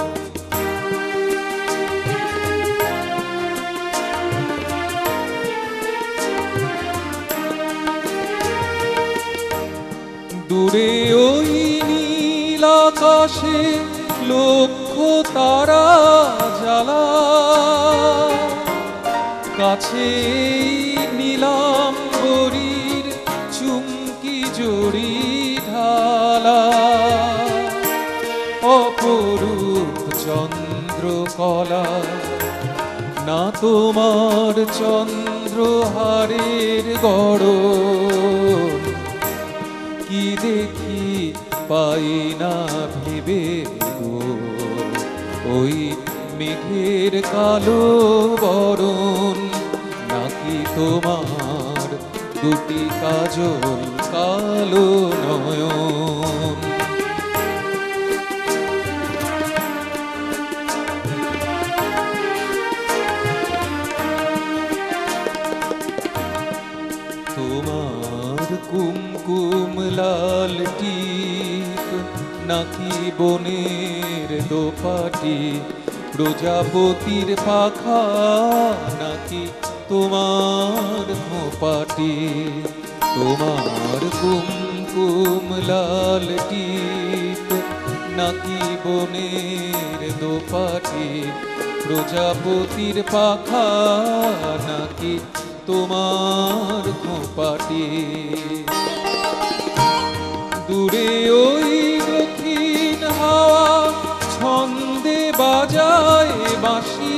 দূরে ওই নীল আকাশে লক্ষ তারা জ্বালা, কাছে নীলাম্বরীর চুমকি জড়ি ঢালা, অপরূপ চন্দ্রকলা, না তোমার চন্দ্রহারের গড়ন। কি দেখি পাই না ভেবে গো, ওই মেঘের কালো বরণ, নাকি তোমার দুটি কাজল কালো নয়ন। তোমার কুমকুম লাল টিপ, নাকি বনের দোপাটি, প্রজাপতির পাখা, নাকি তোমার খোপাটি। তোমার কুমকুম লাল টিপ, নাকি বনের দোপাটি, প্রজাপতির পাখা, নাকি তোমার খোপাটি। দূরে ওই দক্ষিণ হাওয়া ছন্দে বাজায় বাঁশি,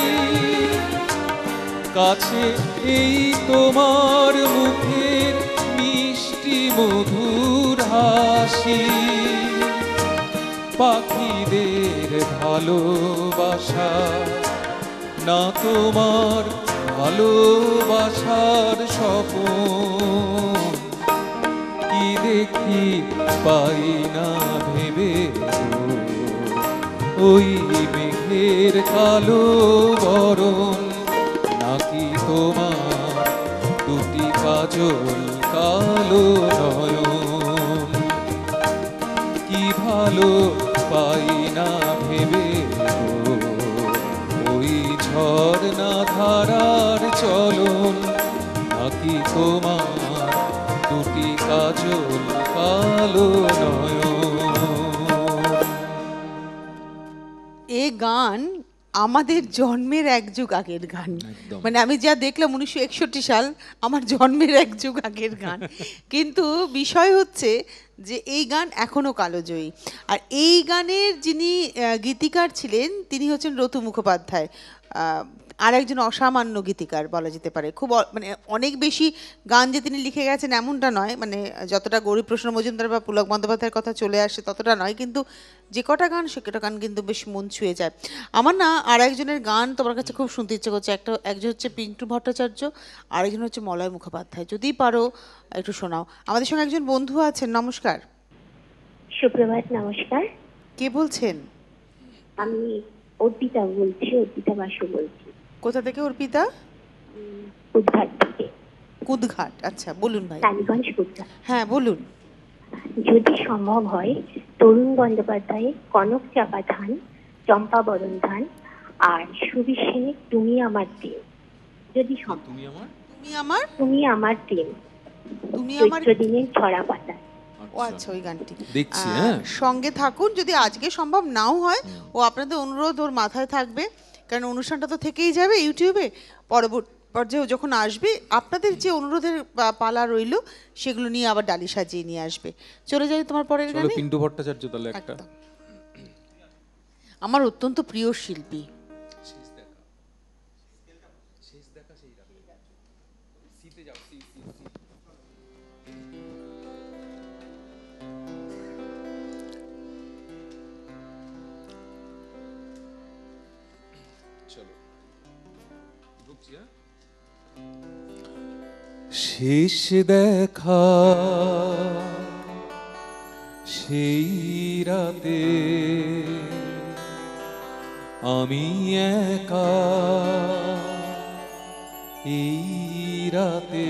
কাছে এই তোমার মুখের মিষ্টি মধুর হাসি। পাখিদের ভালোবাসা, না তোমার ভালোবাসার স্বপন। কি দেখি পাই না ভেবে গো, ওই মেঘের কালো বরণ, নাকি তোমার দুটি কাজল কালো নয়ন। কি ভালো পাই না ভেবে গো, ওই ঝর্ণা ধারার চলন, নাকি তোমার দুটি কাজল কালো নয়ন। এ গান আমাদের জন্মের এক যুগ আগের গান, মানে আমি যা দেখলাম উনিশশো একষট্টি সাল, আমার জন্মের এক যুগ আগের গান। কিন্তু বিষয় হচ্ছে যে এই গান এখনো কালোজয়ী। আর এই গানের যিনি গীতিকার ছিলেন তিনি হচ্ছেন রতু মুখোপাধ্যায়, আর একজন অসামান্য গীতিকার বলা যেতে পারে। খুব মানে অনেক বেশি গান যে তিনি লিখে গেছেন এমনটা নয়, মানে যতটা গৌরীপ্রসন্ন মজুমদার বা পুলক বন্দ্যোপাধ্যায়ের কথা চলে আসে ততটা নয়, কিন্তু যে কটা গান সে কটা গান কিন্তু বেশ মন ছুঁয়ে যায়। আমার না আর একজনের গান তোমার কাছে খুব শুনতে ইচ্ছে করছে। একটা একজন হচ্ছে পিন্টু ভট্টাচার্য, আরেকজন হচ্ছে মলয় মুখোপাধ্যায়। যদি পারো একটু শোনাও। আমাদের সঙ্গে একজন বন্ধু আছেন, নমস্কার। সুপ্রভাত, নমস্কার। কে বলছেন? আমি অর্পিতা বলছি, অর্পিতা বাসু বলছি। কোথা থেকে অর্পিতা? উদ্ঘাট থেকে। কুদঘাট, আচ্ছা বলুন ভাই। টালিগঞ্জ কুদঘাট। হ্যাঁ বলুন। যদি সম্ভব হয় তরুণ বন্দ্যোপাধ্যায় কনক চাপা ধান, চম্পা বরণ ধান, আর সুবীর সেনের তুমি আমার প্রেম। যদি সম্ভব। তুমি আমার তুমি আমার তুমি আমার প্রেম, তুমি আমার চৈত্র দিনের ছড়া পাতা। ও আচ্ছা, ওই গানটি দেখছি, আহ, হ্যাঁ। সঙ্গে থাকুন, যদি আজকে সম্ভব নাও হয় ও আপনাদের অনুরোধ ওর মাথায় থাকবে, কারণ অনুষ্ঠানটা তো থেকেই যাবে ইউটিউবে। পরবর্তী পর্যায়ে ও যখন আসবে আপনাদের যে অনুরোধের পা- পালা রইলো সেগুলো নিয়ে আবার ডালি সাজিয়ে নিয়ে আসবে। চলে যাই তোমার পরের চলো গানে। পিন্টু ভট্টাচার্য তাহলে একটা। একদম। আমার অত্যন্ত প্রিয় শিল্পী। শেষ দেখা সেই রাতে আমি একা, এই রাতে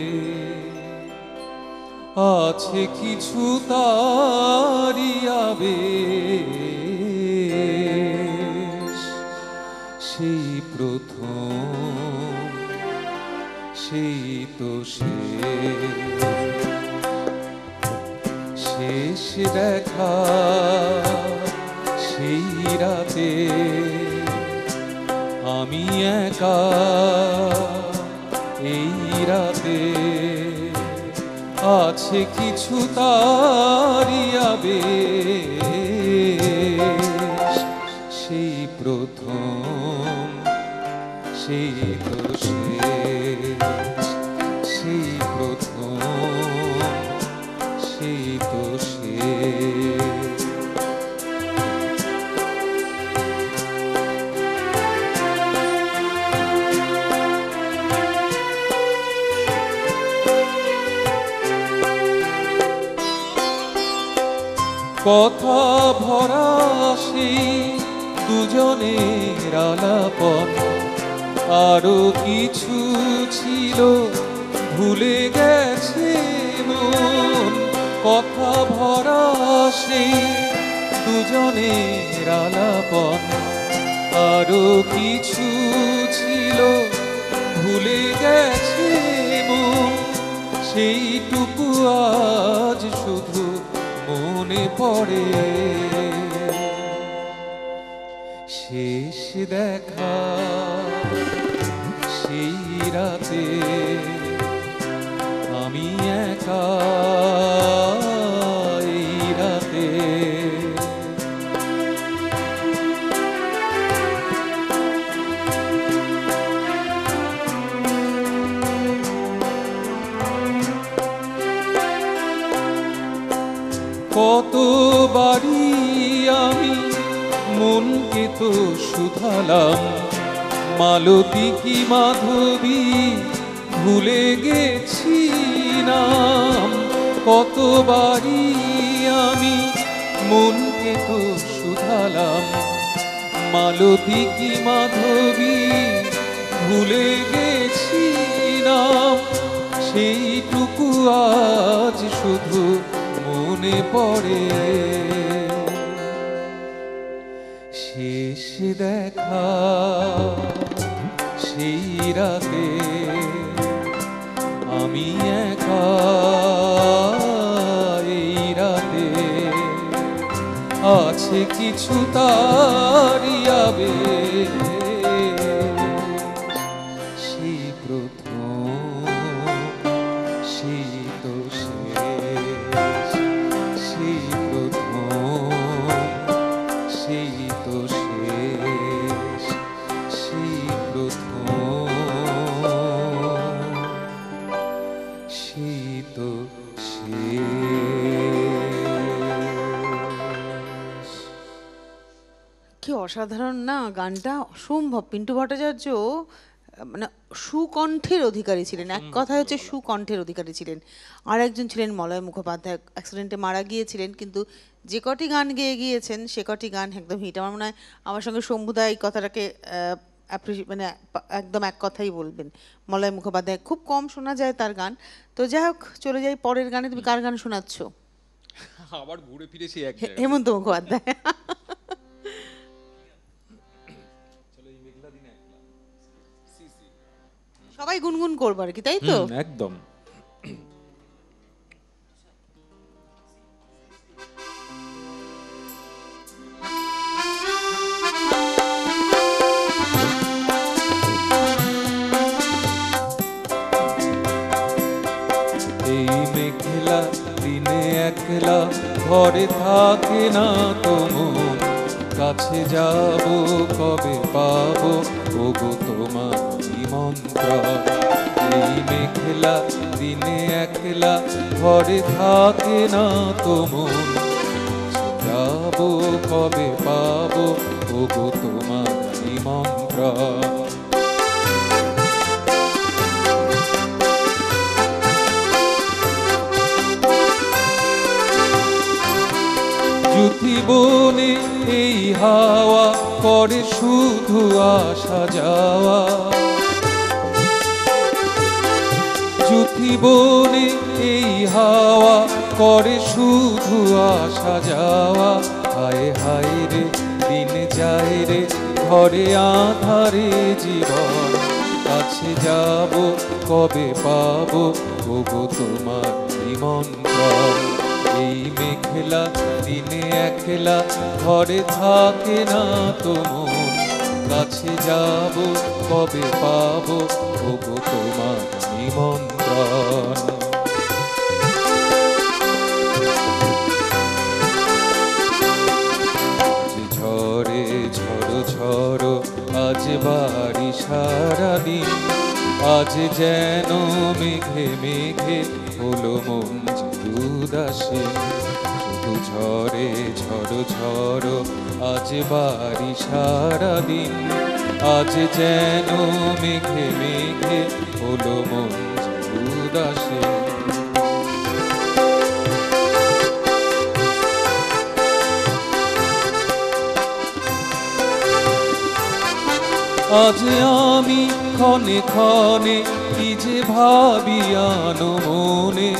আছে কিছু তারি আবেশ, সেই প্রথম সেই তো শেষ দেখা সেই রাতে আমি একা, এই রাতে আছে কিছু তারি আবেশ, সেই প্রথম সেই তো শেষ, সেই প্রথম সেই তো শেষ। কথা ভরা সেই দুজনের আলাপন, আরো কিছু ছিল ভুলে গেছে মন। কথা ভরা সেই দুজনের আলাপন, আরো কিছু ছিল ভুলে গেছে মন। সেইটুকু আজ শুধু মনে পড়ে, শেষ দেখা সেই রাতে আমি একা, এই রাতে কতবারই আমি মনকে তো শুধালাম, মালতী কি মাধবী ভুলে গেছি নাম। কতবারই আমি মনকে তো শুধালাম, মালতী কি মাধবী ভুলে গেছি নাম। সেইটুকু আজ শুধু মনে পড়ে, শেষ দেখা সেই রাতে আমি একা, এই রাতে আছে কিছু তারি আবেশ, সেই প্রথম সেই তো শেষ, সেই প্রথম সেই তো শেষ, সেই প্রথম সেই তো শেষ। কি অসাধারণ না গানটা, অসম্ভব। পিন্টু ভট্টাচার্য আহ, মানে সুকণ্ঠের অধিকারী ছিলেন, এক কথায় হচ্ছে সুকণ্ঠের অধিকারী ছিলেন। আর একজন ছিলেন মলয় মুখোপাধ্যায়, অ্যাক্সিডেন্টে মারা গিয়েছিলেন, কিন্তু যে কটি গান গেয়ে গিয়েছেন সে কটি গান একদম হিট। আমার মনে হয় আমার সঙ্গে শম্ভুদা এই কথাটাকে অ্যাপ্রিসি মানে পা- একদম এক কথাই বলবেন। মলয় মুখোপাধ্যায় খুব কম শোনা যায় তার গান। তো যাই হোক, চলে যাই পরের গানে। তুমি কার গান শোনাচ্ছ? আবার ঘুরে ফিরে সেই এক হে- জায়গায়। হেমন্ত মুখোপাধ্যায়। চলো এই মেঘলা দিনে একলা। সি, সি। সবাই গুনগুন করবো আর কি, তাই তো? হুম, একদম। এই মেঘলা দিনে একলা ঘরে থাকে না তো মন, কাছে যাব কবে পাবো ওগো তোমার নিমন্ত্রণ। এই মেঘলা দিনে একলা ঘরে থাকে না তো মন, যাব কবে পাবো ওগো তোমার নিমন্ত্রণ। জ্যোতি বনে এই হাওয়া করে শুধু আসা যাওয়া, জ্যোতি বনে এই হাওয়া করে শুধু আসা যাওয়া। হায় হায় রে দিন যায় রে ঘরে আধারে জীবন, কাছে যাব কবে পাবো ওগো তোমার নিমন্ত্রণ। এই মেঘলা দিনে একলা ঘরে থাকে না তো মন, কাছে যাব কবে পাবো ওগো তোমার নিমন্ত্রণ। যে ঝড়ে ঝড়ো ঝড়ো আজ বাড়ি সারাদিন, আজ যেন মেঘে মেঘে হলো মন যে উদাসীন। শুধু ঝড়ে ঝড়ো ঝড়ো আজ বাড়ি সারাদিন, আজ যেন মেঘে মেঘে হলো মন যে উদাসীন। আজ আমি ক্ষণে ক্ষণে কি যে ভাবি আনো মনে,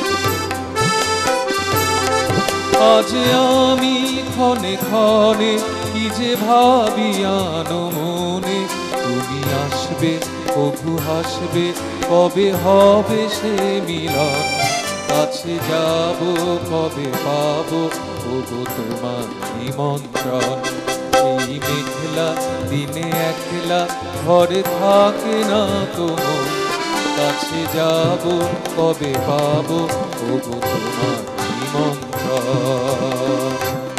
আজ আমি ক্ষণে ক্ষণে কি যে ভাবি আনো মনে। তুমি আসবে কভু হাসবে কবে হবে সে মিলন, কাছে যাব কবে পাবো ওগো তোমার নিমন্ত্রণ। এই মেঘলা দিনে একলা ঘরে থাকে না তো মন, কাছে যাব কবে পাবো ওগো তোমার নিমন্ত্রণ।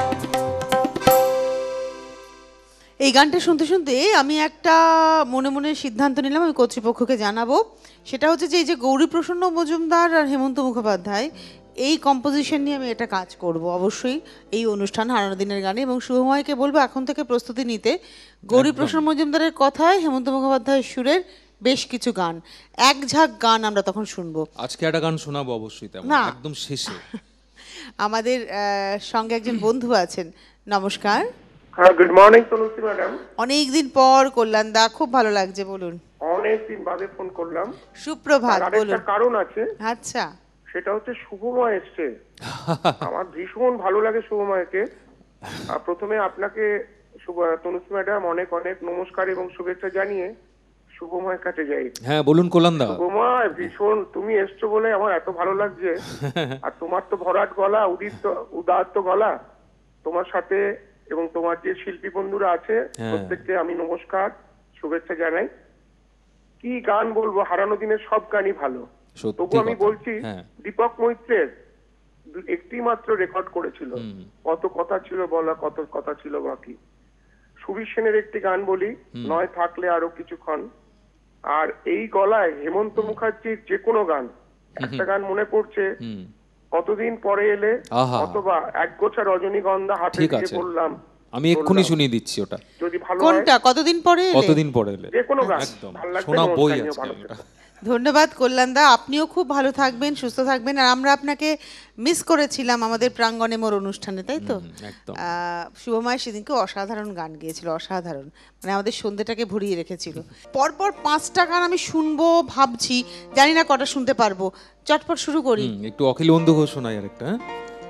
এই গানটা শুনতে শুনতে আমি একটা মনে মনে সিদ্ধান্ত নিলাম, আমি কর্তৃপক্ষকে জানাবো। সেটা হচ্ছে যে এই যে গৌরীপ্রসন্ন মজুমদার আর হেমন্ত মুখোপাধ্যায়, এই কম্পোজিশন নিয়ে আমি এটা কাজ করব অবশ্যই এই অনুষ্ঠান হারানো দিনের গানে। এবং শুভময়কে বলবো এখন থেকে প্রস্তুতি নিতে। গৌরীপ্রসন্ন মজুমদারের কথায় হেমন্ত মুখোপাধ্যায়ের সুরের বেশ কিছু গান, এক ঝাঁক গান আমরা তখন শুনবো। আজকে একটা গান শোনাবো অবশ্যই, তেমন না। একদম শেষে। আমাদের আহ, সঙ্গে একজন বন্ধু আছেন। নমস্কার। হ্যাঁ, গুড মর্নিং তনুশ্রী ম্যাডাম। অনেকদিন পর কল্যাণ দা, খুব ভালো লাগছে, বলুন। অনেকদিন বাদে ফোন করলাম। সুপ্রভাত, আর একটা বলুন। কারণ আছে, আচ্ছা, সেটা হচ্ছে শুভময় এসছে। আমার ভীষণ ভালো লাগে শুভময়কে। আর প্রথমে আপনাকে শুভ- তনুশ্রী ম্যাডাম অনেক অনেক নমস্কার এবং শুভেচ্ছা জানিয়ে শুভময়ের কাছে যাই। হ্যাঁ বলুন কল্যাণদা। শুভময়, ভীষণ তুমি এসছো বলে আমার এত ভালো লাগছে। আর তোমার তো ভরাট গলা, উদিত উদাত্ত গলা। তোমার সাথে এবং তোমার যে শিল্পী বন্ধুরা আছে হ্যাঁ। প্রত্যেককে আমি নমস্কার শুভেচ্ছা জানাই। কি গান বলবো, হারানো দিনের সব গানই ভালো। সত্যি তবু আমি কথা। বলছি, হ্যাঁ। দীপক মৈত্রের দু- একটি মাত্র রেকর্ড করেছিল, হুম। কত কথা ছিল বলা, কত কথা ছিল বাকি। সুবীর সেনের একটি গান বলি, নয় থাকলে আরো কিছুক্ষণ। আর এই গলায় হেমন্ত মুখার্জির যে কোনো গান, একটা গান মনে পড়ছে, হুম। কতদিন পরে এলে, আহা। অথবা এক গোছা রজনীগন্ধা হাতে ঠিক দিয়ে আছে। বললাম আমি এক্ষুনি শুনিয়ে দিচ্ছি ওটা। যদি ভালো হয় কোনটা কতদিন পরে এলে? কতদিন পরে এলে? যে কোনো গান একদম ভালো লাগবে, শোনা বই নমস্কার নিয়েও আছে ভালো ওটা। থেকো। ধন্যবাদ কল্যাণদা, আপনিও খুব ভালো থাকবেন, সুস্থ থাকবেন। আর আমরা আপনাকে মিস করেছিলাম আমাদের প্রাঙ্গণে মোর অনুষ্ঠানে, তাই তো? একদম। আহ, শুভময় সেদিনকে অসাধারণ গান গিয়েছিল, অসাধারণ, মানে আমাদের সন্ধ্যেটাকে ভরিয়ে রেখেছিল। পরপর পাঁচটা গান আমি শুনবো ভাবছি, জানি না কটা শুনতে পারবো। চটপট শুরু করি। হুম, একটু অখিল বন্ধু ঘোষ শোনাই আরেকটা। হ্যাঁ?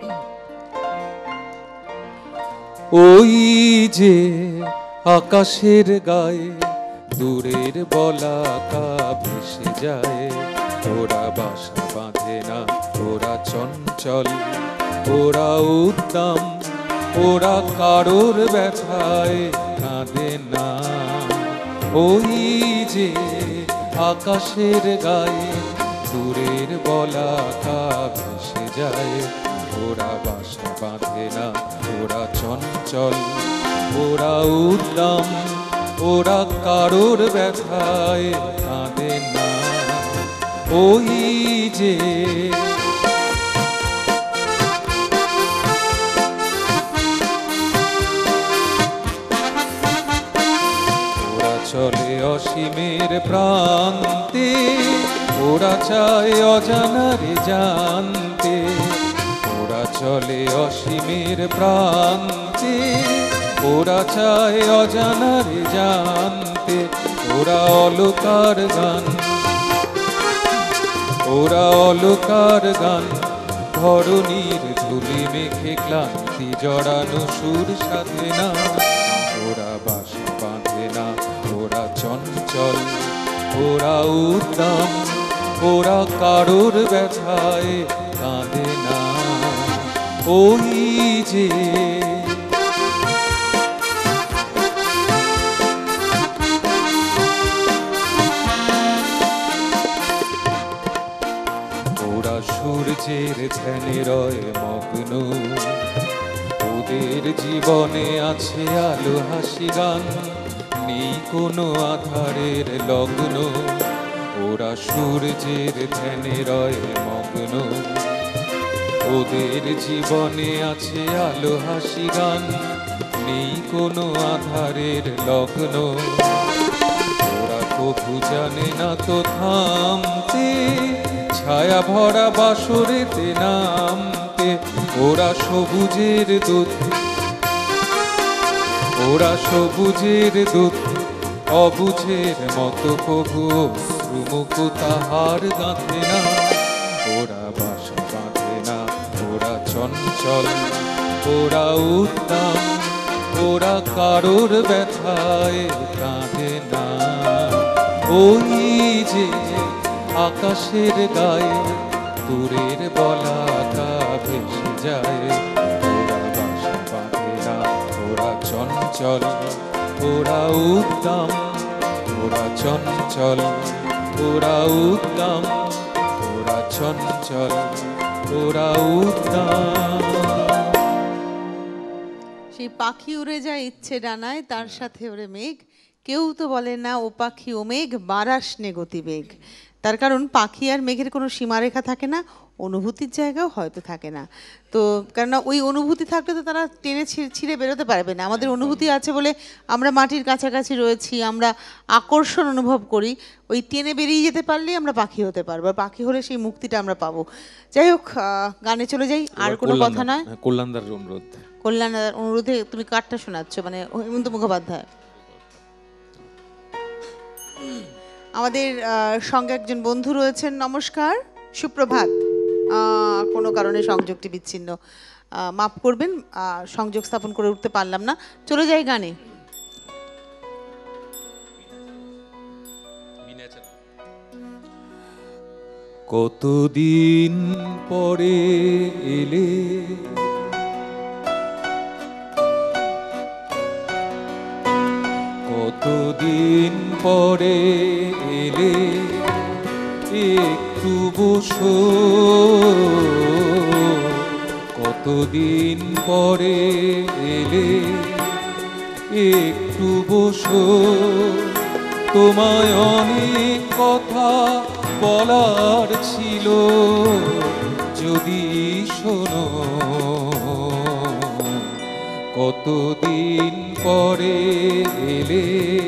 ওই যে আকাশের গায়ে দূরের বলাকা ভেসে যায়, ওরা বাসা বাঁধে না, ওরা চঞ্চল, ওরা উদ্দাম, ওরা কারোর ব্যথায় কাঁদে না। ওই যে আকাশের গায়ে দূরের বলাকা ভেসে যায়, ওরা বাসা বাঁধে না, ওরা চঞ্চল, ওরা উদ্দাম, ওরা কারোর ব্যথায় কাঁদে না। ওই যে ওরা চলে অসীমের প্রান্তে, ওরা চায় অজানারে জানতে, ওরা চলে অসীমের প্রান্তে, ওরা চায় অজানারে জানতে, ওরা অলকার গান, ওরা অলকার গান, ধরণীর ধুলি মেখে ক্লান্তি জড়ানো সুর সাধে না, ওরা বাসা বাঁধে না, ওরা চঞ্চল, ওরা উদ্দাম, ওরা কারোর ব্যথায় কাঁদে না। ওই যে ওরা সূর্যের ধ্যানে রয় মগ্ন, ওদের জীবনে আছে আলো হাসি গান, নেই কোনো আধারের লগ্ন। ওরা সূর্যের ধ্যানে রয় মগ্ন, ওদের জীবনে আছে আলো হাসি গান, নেই কোনো আধারের লগ্ন। ওরা কভু জানে না তো থামতে, ছায়া ভরা বাসরেতে নামতে, ওরা সবুজের দুধ, ওরা সবুজের দুধ, অবুঝের মতো কভু শ্রুমুখ তাহার গাঁথে না, ওরা বাসা বাঁধে না, ওরা চঞ্চল, ওরা উদ্দাম, ওরা কারোর ব্যথায় কাঁদে না। ওই যে আকাশের গায়ে দূরের বলাকা ভেসে যায়, ওরা বাসা বাঁধে না, ওরা চঞ্চল, ওরা উদ্দাম, ওরা চঞ্চল, ওরা উদ্দাম, ওরা চঞ্চল, ওরা উদ্দাম। সেই পাখি উড়ে যায় ইচ্ছে ডানায়, তার সাথে ওরে মেঘ, কেউ তো বলে না ও পাখি ও মেঘ বারাস নে গতিবেগ। তার কারণ পাখি আর মেঘের কোনো সীমারেখা থাকে না, অনুভূতির জায়গাও হয়তো থাকে না। তো কেননা ওই অনুভূতি থাকলে তো তারা টেনে ছিঁড়ে বেরোতে পারবে না। আমাদের অনুভূতি আছে বলে আমরা মাটির কাছাকাছি রয়েছি, আমরা আকর্ষণ অনুভব করি, ওই টেনে বেরিয়ে যেতে পারলেই আমরা পাখি হতে পারবো, আর পাখি হলে সেই মুক্তিটা আমরা পাবো। যাই হোক, গানে চলে যাই, আর কোনো কথা নয়। কল্যাণদার অনুরোধ। কল্যাণ অনুরোধে তুমি কারটা শোনাচ্ছ, মানে হেমন্ত মুখোপাধ্যায়। আমাদের সঙ্গে একজন বন্ধু রয়েছেন, নমস্কার, সুপ্রভাত। কোনো কারণে সংযোগটি বিচ্ছিন্ন, মাফ করবেন, সংযোগ স্থাপন করে উঠতে পারলাম না। চলে যাই গানে। কতদিন পরে এলে, কতদিন পরে এলে, একটু বসো, কতদিন পরে এলে, একটু বসো, তোমায় অনেক কথা বলার ছিল, যদি শোনো, কতদিন পরে এলে,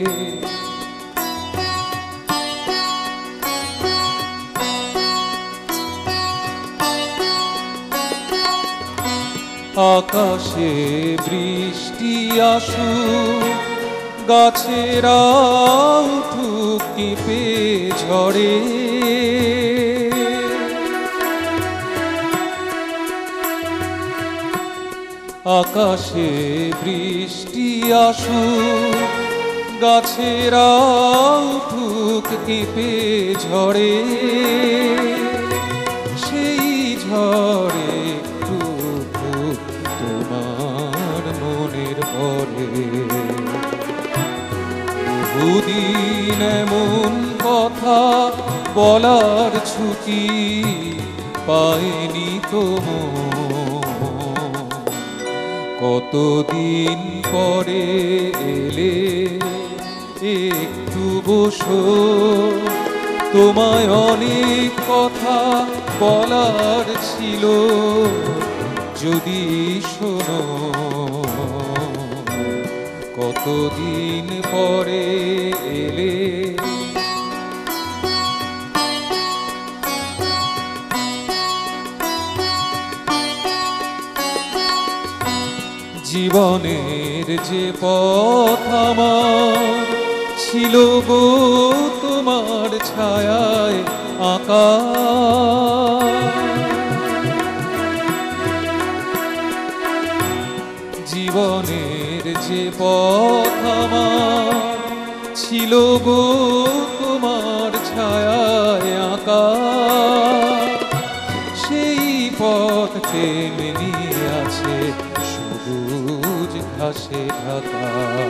আকাশে বৃষ্টি আসুক, গাছেরা উঠুক কেঁপে ঝড়ে, আকাশে বৃষ্টি আসুক, গাছেরা উঠুক কেঁপে ঝড়ে, সেই ঝড়ে উঠুক তোমার মনের পরে। বহুদিন এমন কথা বলার ছুটি পাইনি তোমার, কতদিন পরে এলে, একটু বসো, তোমায় অনেক কথা বলার ছিল, যদি শোনো, কতদিন পরে এলে। জীবনের যে পথ আমার ছিল গো তোমার ছায়ায় আঁকা, জীবনের যে পথ আমার ছিল গো তোমার ছায়ায় আঁকা, সেই পথ তেমনি আছে সবুজ ঘাসে ঢাকা।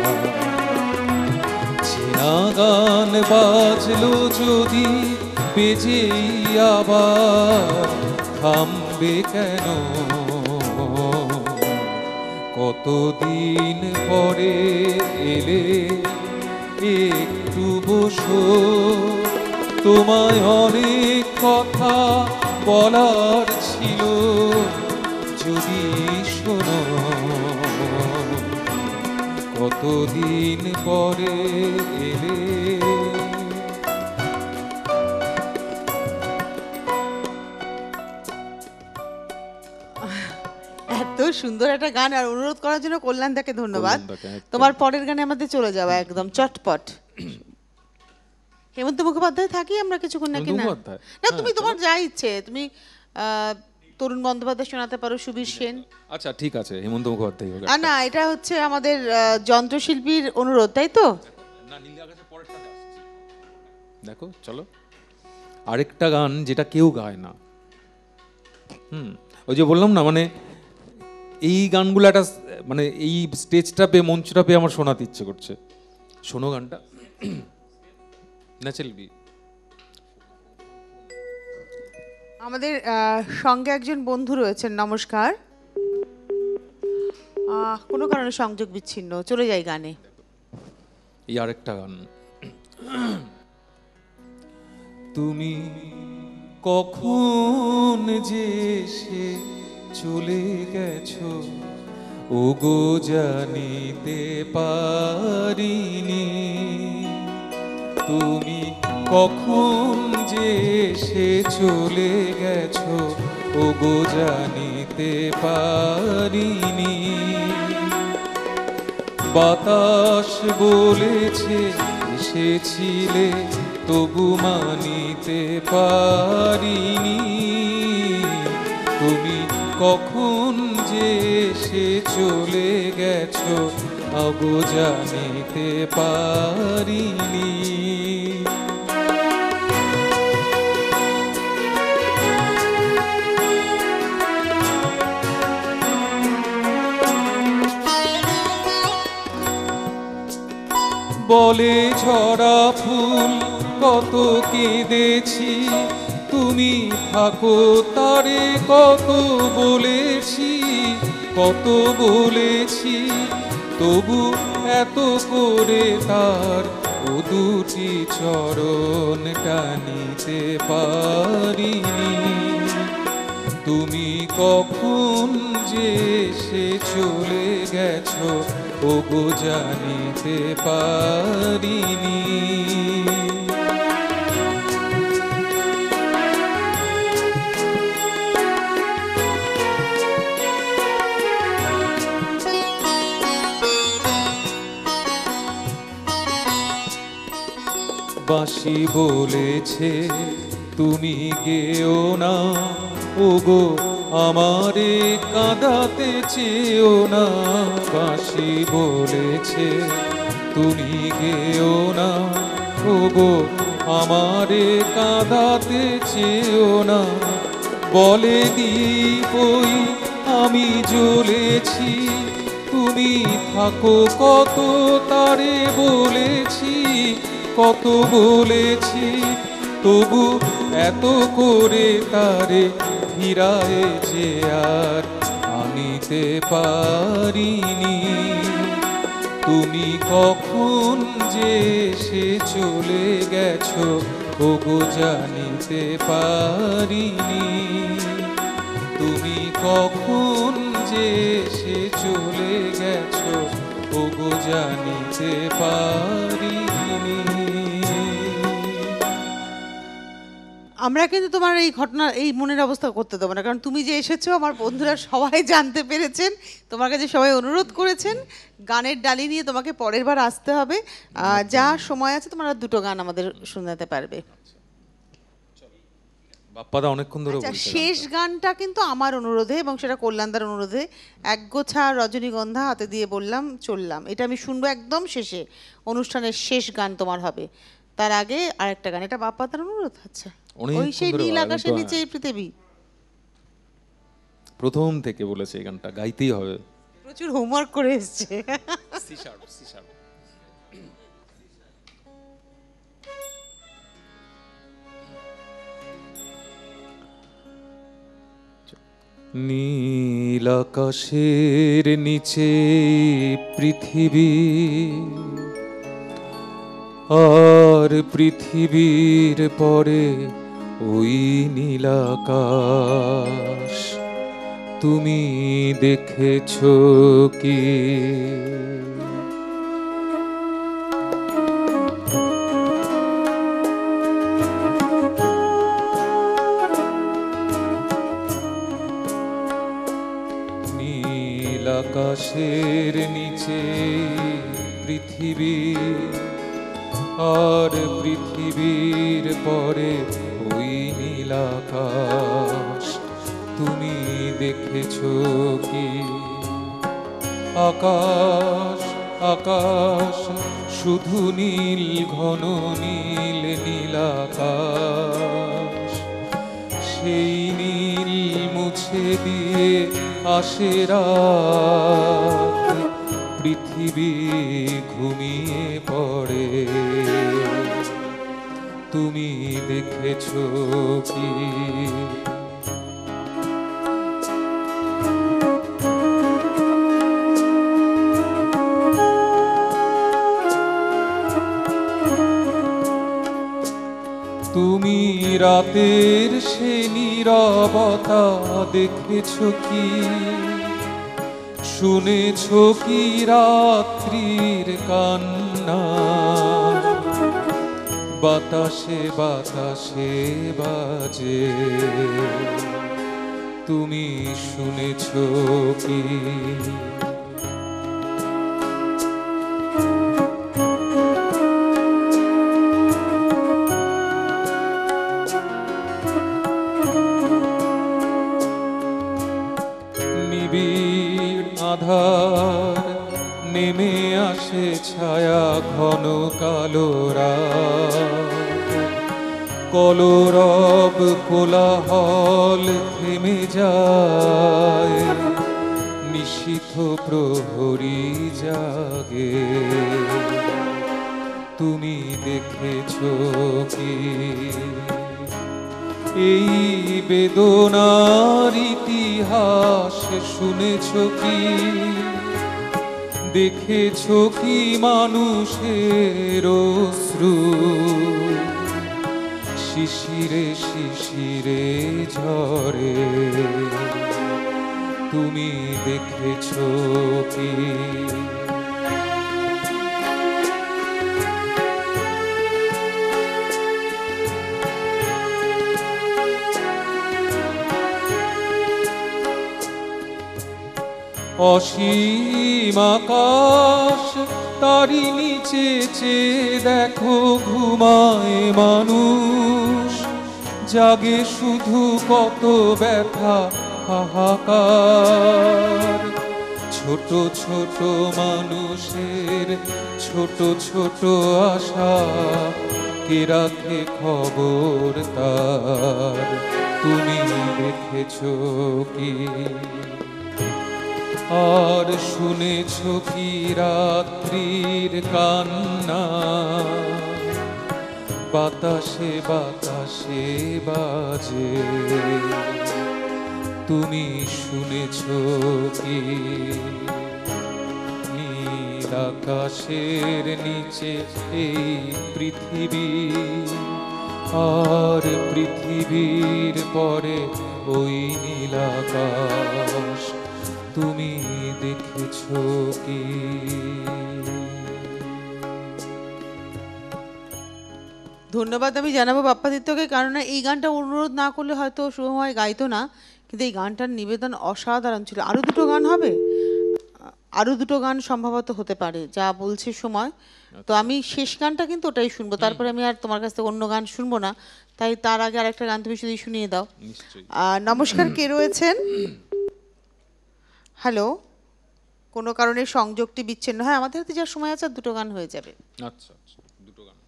চেনা গান বাজলো যদি বেজেই আবার থামবে কেন, কতদিন পরে এলে, একটু বসো, তোমায় অনেক কথা বলার ছিল, যদি শোনো, কতদিন পরে এলে। এত সুন্দর একটা গান, আর অনুরোধ করার জন্য কল্যাণদাকে ধন্যবাদ। কল্যাণদাকে, একদম। তোমার পরের গানে আমাদের চলে যাওয়া একদম চটপট। হেমন্ত মুখোপাধ্যায় থাকি আমরা কিছুক্ষণ নাকি? না মুখোপাধ্যায়? না, তুমি তোমার যা ইচ্ছে, তুমি আহ, তরুণ বন্দ্যোপাধ্যায় শোনাতে পারো, সুবীর সেন। আচ্ছা ঠিক আছে, হেমন্ত মুখোপাধ্যায় হোক। আর না, এটা হচ্ছে আমাদের আহ, যন্ত্রশিল্পীর অনুরোধ, তাই তো? না, নীল আকাশের পরেরটাতে আসছি। দেখো চলো, আরেকটা গান যেটা কেউ গায় না। হুম, ওই যে বললাম না, মানে এই গানগুলো একটা মানে এই স্টেজটা পেয়ে, মঞ্চটা পেয়ে আমার শোনাতে ইচ্ছে করছে। শোনো গানটা, ন্যাচারালি। আমাদের আহ, সঙ্গে একজন বন্ধু রয়েছেন, নমস্কার। আহ, কোনো কারণে সংযোগ বিচ্ছিন্ন, চলে যাই গানে। এই আরেকটা গান। তুমি কখন যে সে চলে গেছো, ওগো জানিতে পারিনি, তুমি কখন যে সে চলে গেছো, ওগো জানিতে পারিনি, বাতাস বলেছে এসেছিলে, তবু মানিতে পারিনি, তুমি কখন যে সে চলে গেছো, ওগো জানিতে পারিনি। বলে ঝরা ফুল কত কেঁদেছি, তুমি থাকো তারে কত বলেছি, কত বলেছি, তবু এত করে তার ও দুটি চরণ টানিতে পারিনি, তুমি কখন যে সে চলে গেছো ওগো জানিতে পারিনি। বাঁশি বলেছে তুমি গেও না ওগো আমারে কাঁদাতে চেও না। বাঁশি বলেছে তুমি গেও না ওগো আমারে কাঁদাতে চেও না। বলে দীপই আমি জ্বলেছি তুমি থাকো কত তারে বলেছি কত বলেছি তবু এত করে তারে ফিরায়ে যে আর আনিতে পারিনি। তুমি কখন যে সে চলে গেছো ওগো জানিতে পারিনি। তুমি কখন যে সে চলে গেছো ওগো জানিতে পারিনি। আমরা কিন্তু তোমার এই ঘটনা এই মনের অবস্থা করতে দেবো না, কারণ তুমি যে এসেছো আমার বন্ধুরা সবাই জানতে পেরেছেন, তোমার কাছে সবাই অনুরোধ করেছেন গানের ডালি নিয়ে তোমাকে পরের বার আসতে হবে। আহ, যা সময় আছে তোমরা দুটো গান আমাদের শোনাতে পারবে। বাপ্পাদা অনেকক্ষণ ধরে আচ্ছা, বলছে শেষ গানটা কিন্তু আমার অনুরোধে এবং সেটা কল্যাণদার অনুরোধে, একগোছা রজনীগন্ধা হাতে দিয়ে বললাম চললাম, এটা আমি শুনবো একদম শেষে, অনুষ্ঠানের শেষ গান তোমার হবে। তার আগে আরেকটা গান, এটা বাপ্পাদার অনুরোধ। আচ্ছা, ওই সেই নীল আকাশের নিচে এই পৃথিবী, প্রথম থেকে বলেছে এই গানটা গাইতেই হবে। প্রচুর হোমওয়ার্ক করে এসছে। নীল আকাশের নিচে পৃথিবী আর পৃথিবীর পরে ওই নীল আকাশ তুমি দেখেছো কি? নীল আকাশের নিচে পৃথিবী আর পৃথিবীর পরে ওই নীল আকাশ তুমি দেখেছো কি? আকাশ আকাশ শুধু নীল ঘন নীল নীল আকাশ, সেই নীল মুছে দিয়ে আসে রাত, পৃথিবী ঘুমিয়ে পড়ে তুমি দেখেছো কি? তুমি রাতের সে নীরবতা দেখেছো কি? শুনেছো কি রাত্রির কান্না? বাতাসে বাতাসে বাজে, তুমি শুনেছো কি? আধার নেমে আসে ছায়া ঘন কালো রাত, কলরব কোলাহল থেমে যায়, নিশীথ প্রহরী জাগে তুমি দেখেছো কি? এই বেদনার ইতিহাস শুনেছো কি? দেখেছো কি মানুষের অশ্রু শিশিরে শিশিরে ঝরে, তুমি দেখেছো কি? অসীম আকাশ তারি নিচে চেয়ে দেখো ঘুমায় মানুষ, জাগে শুধু কত ব্যথা হাহাকার। ছোট ছোট মানুষের ছোট ছোট আশা, কে রাখে খবর তার, তুমি দেখেছো কি? আর শুনেছো কি রাত্রির কান্না, বাতাসে বাতাসে বাজে, তুমি শুনেছো কি? নীল আকাশের নিচে এই পৃথিবী, আর পৃথিবীর পরে ওই নীল আকাশ, তুমি দেখেছো কি? ধন্যবাদ আমি জানাবো বাপ্পাদিত্যকে, কারণ এই গানটা অনুরোধ না করলে হয়তো শুভময় গাইতো না, কিন্তু এই গানটার নিবেদন অসাধারণ ছিল। আরও দুটো গান হবে, আরও দুটো গান সম্ভবত হতে পারে যা বলছে সময়। তো আমি শেষ গানটা কিন্তু ওটাই শুনবো, তারপরে আমি আর তোমার কাছ থেকে অন্য গান শুনবো না, তাই তার আগে আরেকটা গান তুমি শুধু শুনিয়ে দাও। আহ, নমস্কার, কে রয়েছেন? হ্যালো, কোনো কারণে সংযোগটি বিচ্ছিন্ন হয়, আমাদের হাতে যা সময় আছে দুটো গান হয়ে যাবে। আচ্ছা আচ্ছা, দুটো গান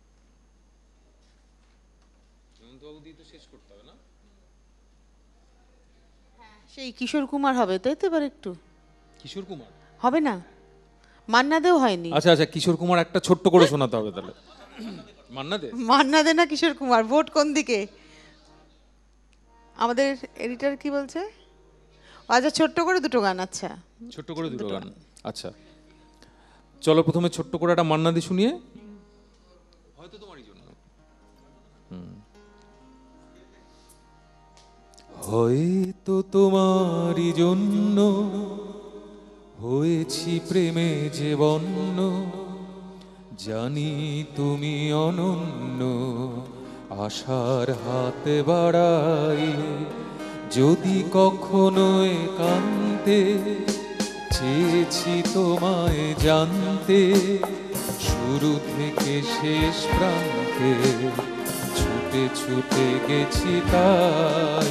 শেষ করতে হবে না? সেই কিশোর কুমার হবে তাই তো? এবার একটু কিশোর কুমার হবে না? মান্না দেও হয়নি। আচ্ছা আচ্ছা, কিশোর কুমার একটা ছোট্ট করে শোনাতে হবে তাহলে। মান্না দে, মান্না দে না কিশোর কুমার, ভোট কোন দিকে? আমাদের এডিটর কি বলছে? আচ্ছা, ছোট্ট করে দুটো গান। আচ্ছা, ছোট্ট করে দুটো গান। আচ্ছা চলো, প্রথমে ছোট্ট করে একটা মান্না দি শুনিয়ে, হয়তো তোমারই জন্য। হয়তো তোমারই জন্য হয়েছি প্রেমে যে বন্য, জানি তুমি অনন্য, আশার হাতে বাড়াই, যদি কখনো একান্তে চেয়েছি তোমায় জানতে, শুরু থেকে শেষ প্রান্তে ছুটে ছুটে গেছি তাই।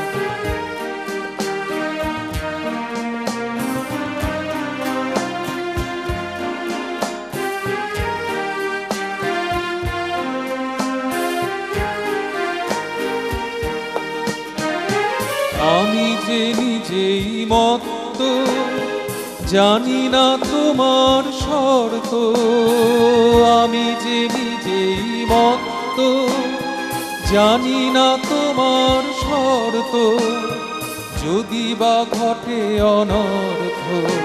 আমি যে নিজেই মত্ত, জানি না তোমার শর্ত, আমি যে নিজেই মত্ত, জানি না তোমার শর্ত, যদি বা ঘটে অনর্থ,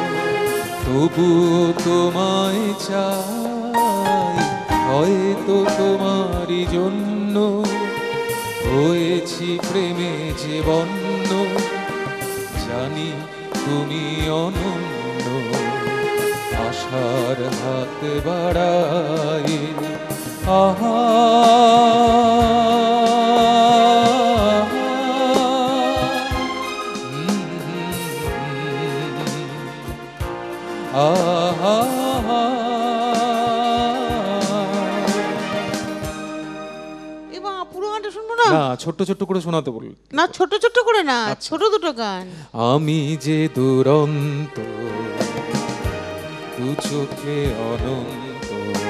তবুও তোমায় চাই, হয়তো তোমারই জন্য হয়েছি প্রেমে যে বন্য, জানি তুমি অনন্য, আশার হাত বাড়াই। আহা আহা না, ছোট্ট ছোট্ট করে শোনাতে বল না, ছোট ছোট করে না, ছোট দুটো গান। আমি যে দুরন্ত, দু চোখে অনন্ত,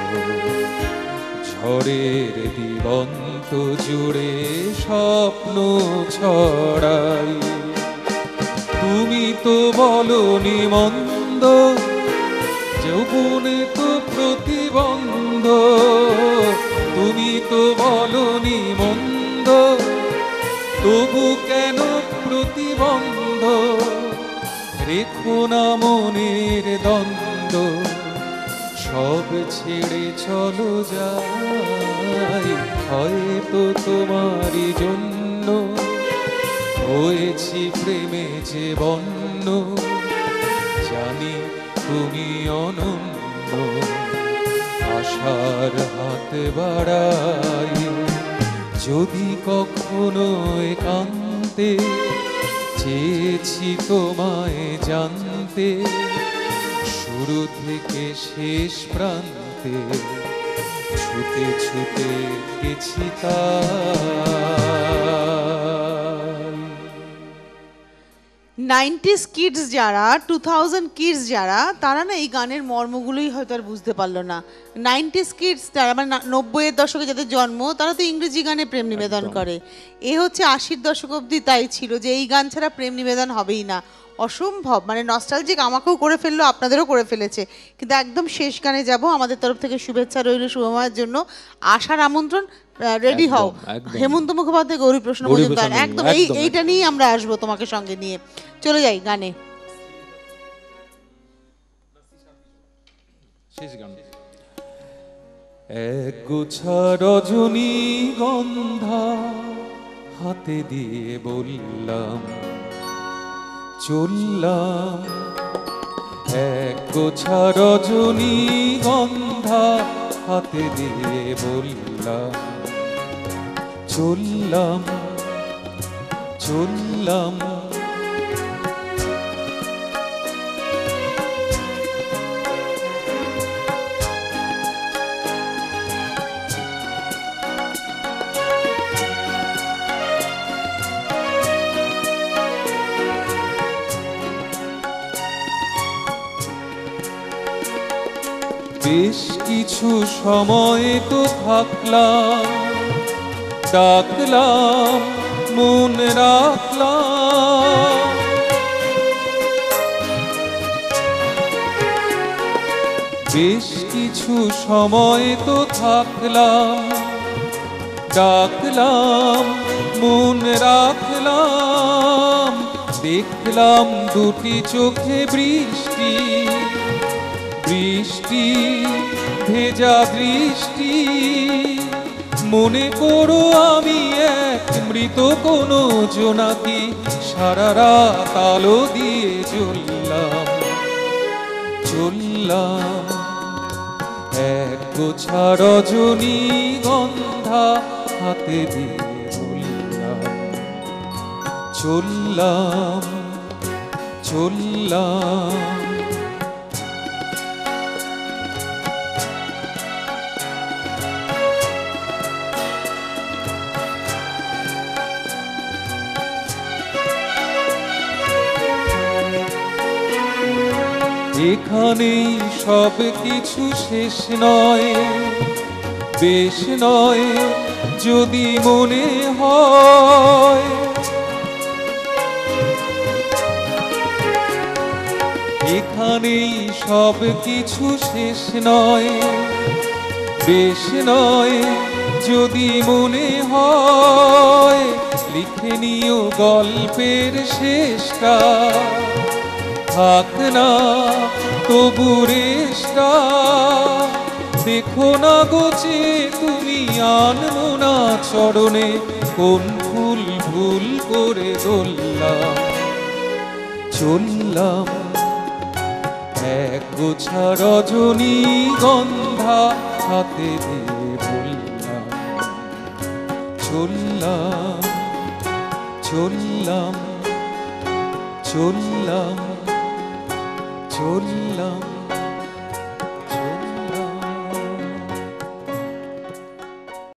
ঝড়ের দিগন্ত জুড়ে স্বপ্ন ছড়াই, তুমি তো বলনি মন্দ, যৌবনে তো প্রতিবন্ধ, তুমি তো বলনি মন্দ, তবু কেন প্রতিবন্ধ, রেখো না মনের দ্বন্দ্ব, সব ছেড়ে চলো যাই, হয়তো তোমারই জন্য হয়েছি প্রেমে যে বন্য, জানি তুমি অনন্য। আশার হাত বাড়াই যদি কখনো একান্তে, চেয়েছি তোমায় জানতে শুরু থেকে শেষ প্রান্তে, ছুটে ছুটে গেছি তাই। নাইনটিস কিডস যারা, টু থাউজেন্ড কিডস যারা, তারা না এই গানের মর্মগুলোই হয়তো আর বুঝতে পারলো না। নাইনটিস কিডস যারা মানে নব্বইয়ের দশকে যাদের জন্ম, তারা তো ইংরেজি গানে প্রেম নিবেদন করে। এ হচ্ছে আশির দশক অবধি তাই ছিল যে এই গান ছাড়া প্রেম নিবেদন হবেই না, অসম্ভব। মানে নস্টালজিক আমাকেও করে ফেললো, আপনাদেরও করে ফেলেছে। কিন্তু একদম শেষ গানে যাব, আমাদের তরফ থেকে শুভেচ্ছা রইল শুভময়ের জন্য। আশার আমন্ত্রণ, রেডি হও। হেমন্ত মুখোপাধ্যায়, গৌরীপ্রসন্ন মজুমদার, একদম এই এইটা নিয়ে আমরা আসবো তোমাকে সঙ্গে নিয়ে। চলে যাই গানে। শেষ গান। এক গোছা রজনী গন্ধা হাতে দিয়ে বললাম চললাম, এক গোছা রজনী গন্ধা হাতে দিয়ে বললাম চললাম চললাম। বেশ কিছু সময় তো থাকলাম, ডাকলাম মন রাখলাম, বেশ কিছু সময় তো থাকলাম, ডাকলাম মন রাখলাম। দেখলাম দুটি চোখে বৃষ্টি, বৃষ্টি ভেজা দৃষ্টি, মনে করো আমি এক মৃত কোনো জোনাকি, সারা রাত আলো দিয়ে চললাম চললাম। এক গোছা রজনী গন্ধা হাতে দিয়ে বললাম চললাম চললাম। এখানেই সব কিছু শেষ নয়, বেশ নয় যদি মনে হয়, এখানেই সব কিছু শেষ নয়, বেশ নয় যদি মনে হয়। লিখে নিও গল্পের শেষটা, থাক না তবু রেশটা, দেখো না গোছে তুমি আনমনা চরণে, কোন ফুল ভুল করে ধরলাম চললাম। এক গোছা রজনী গন্ধা হাতে দিয়ে বললাম চললাম চললাম চললাম চললাম।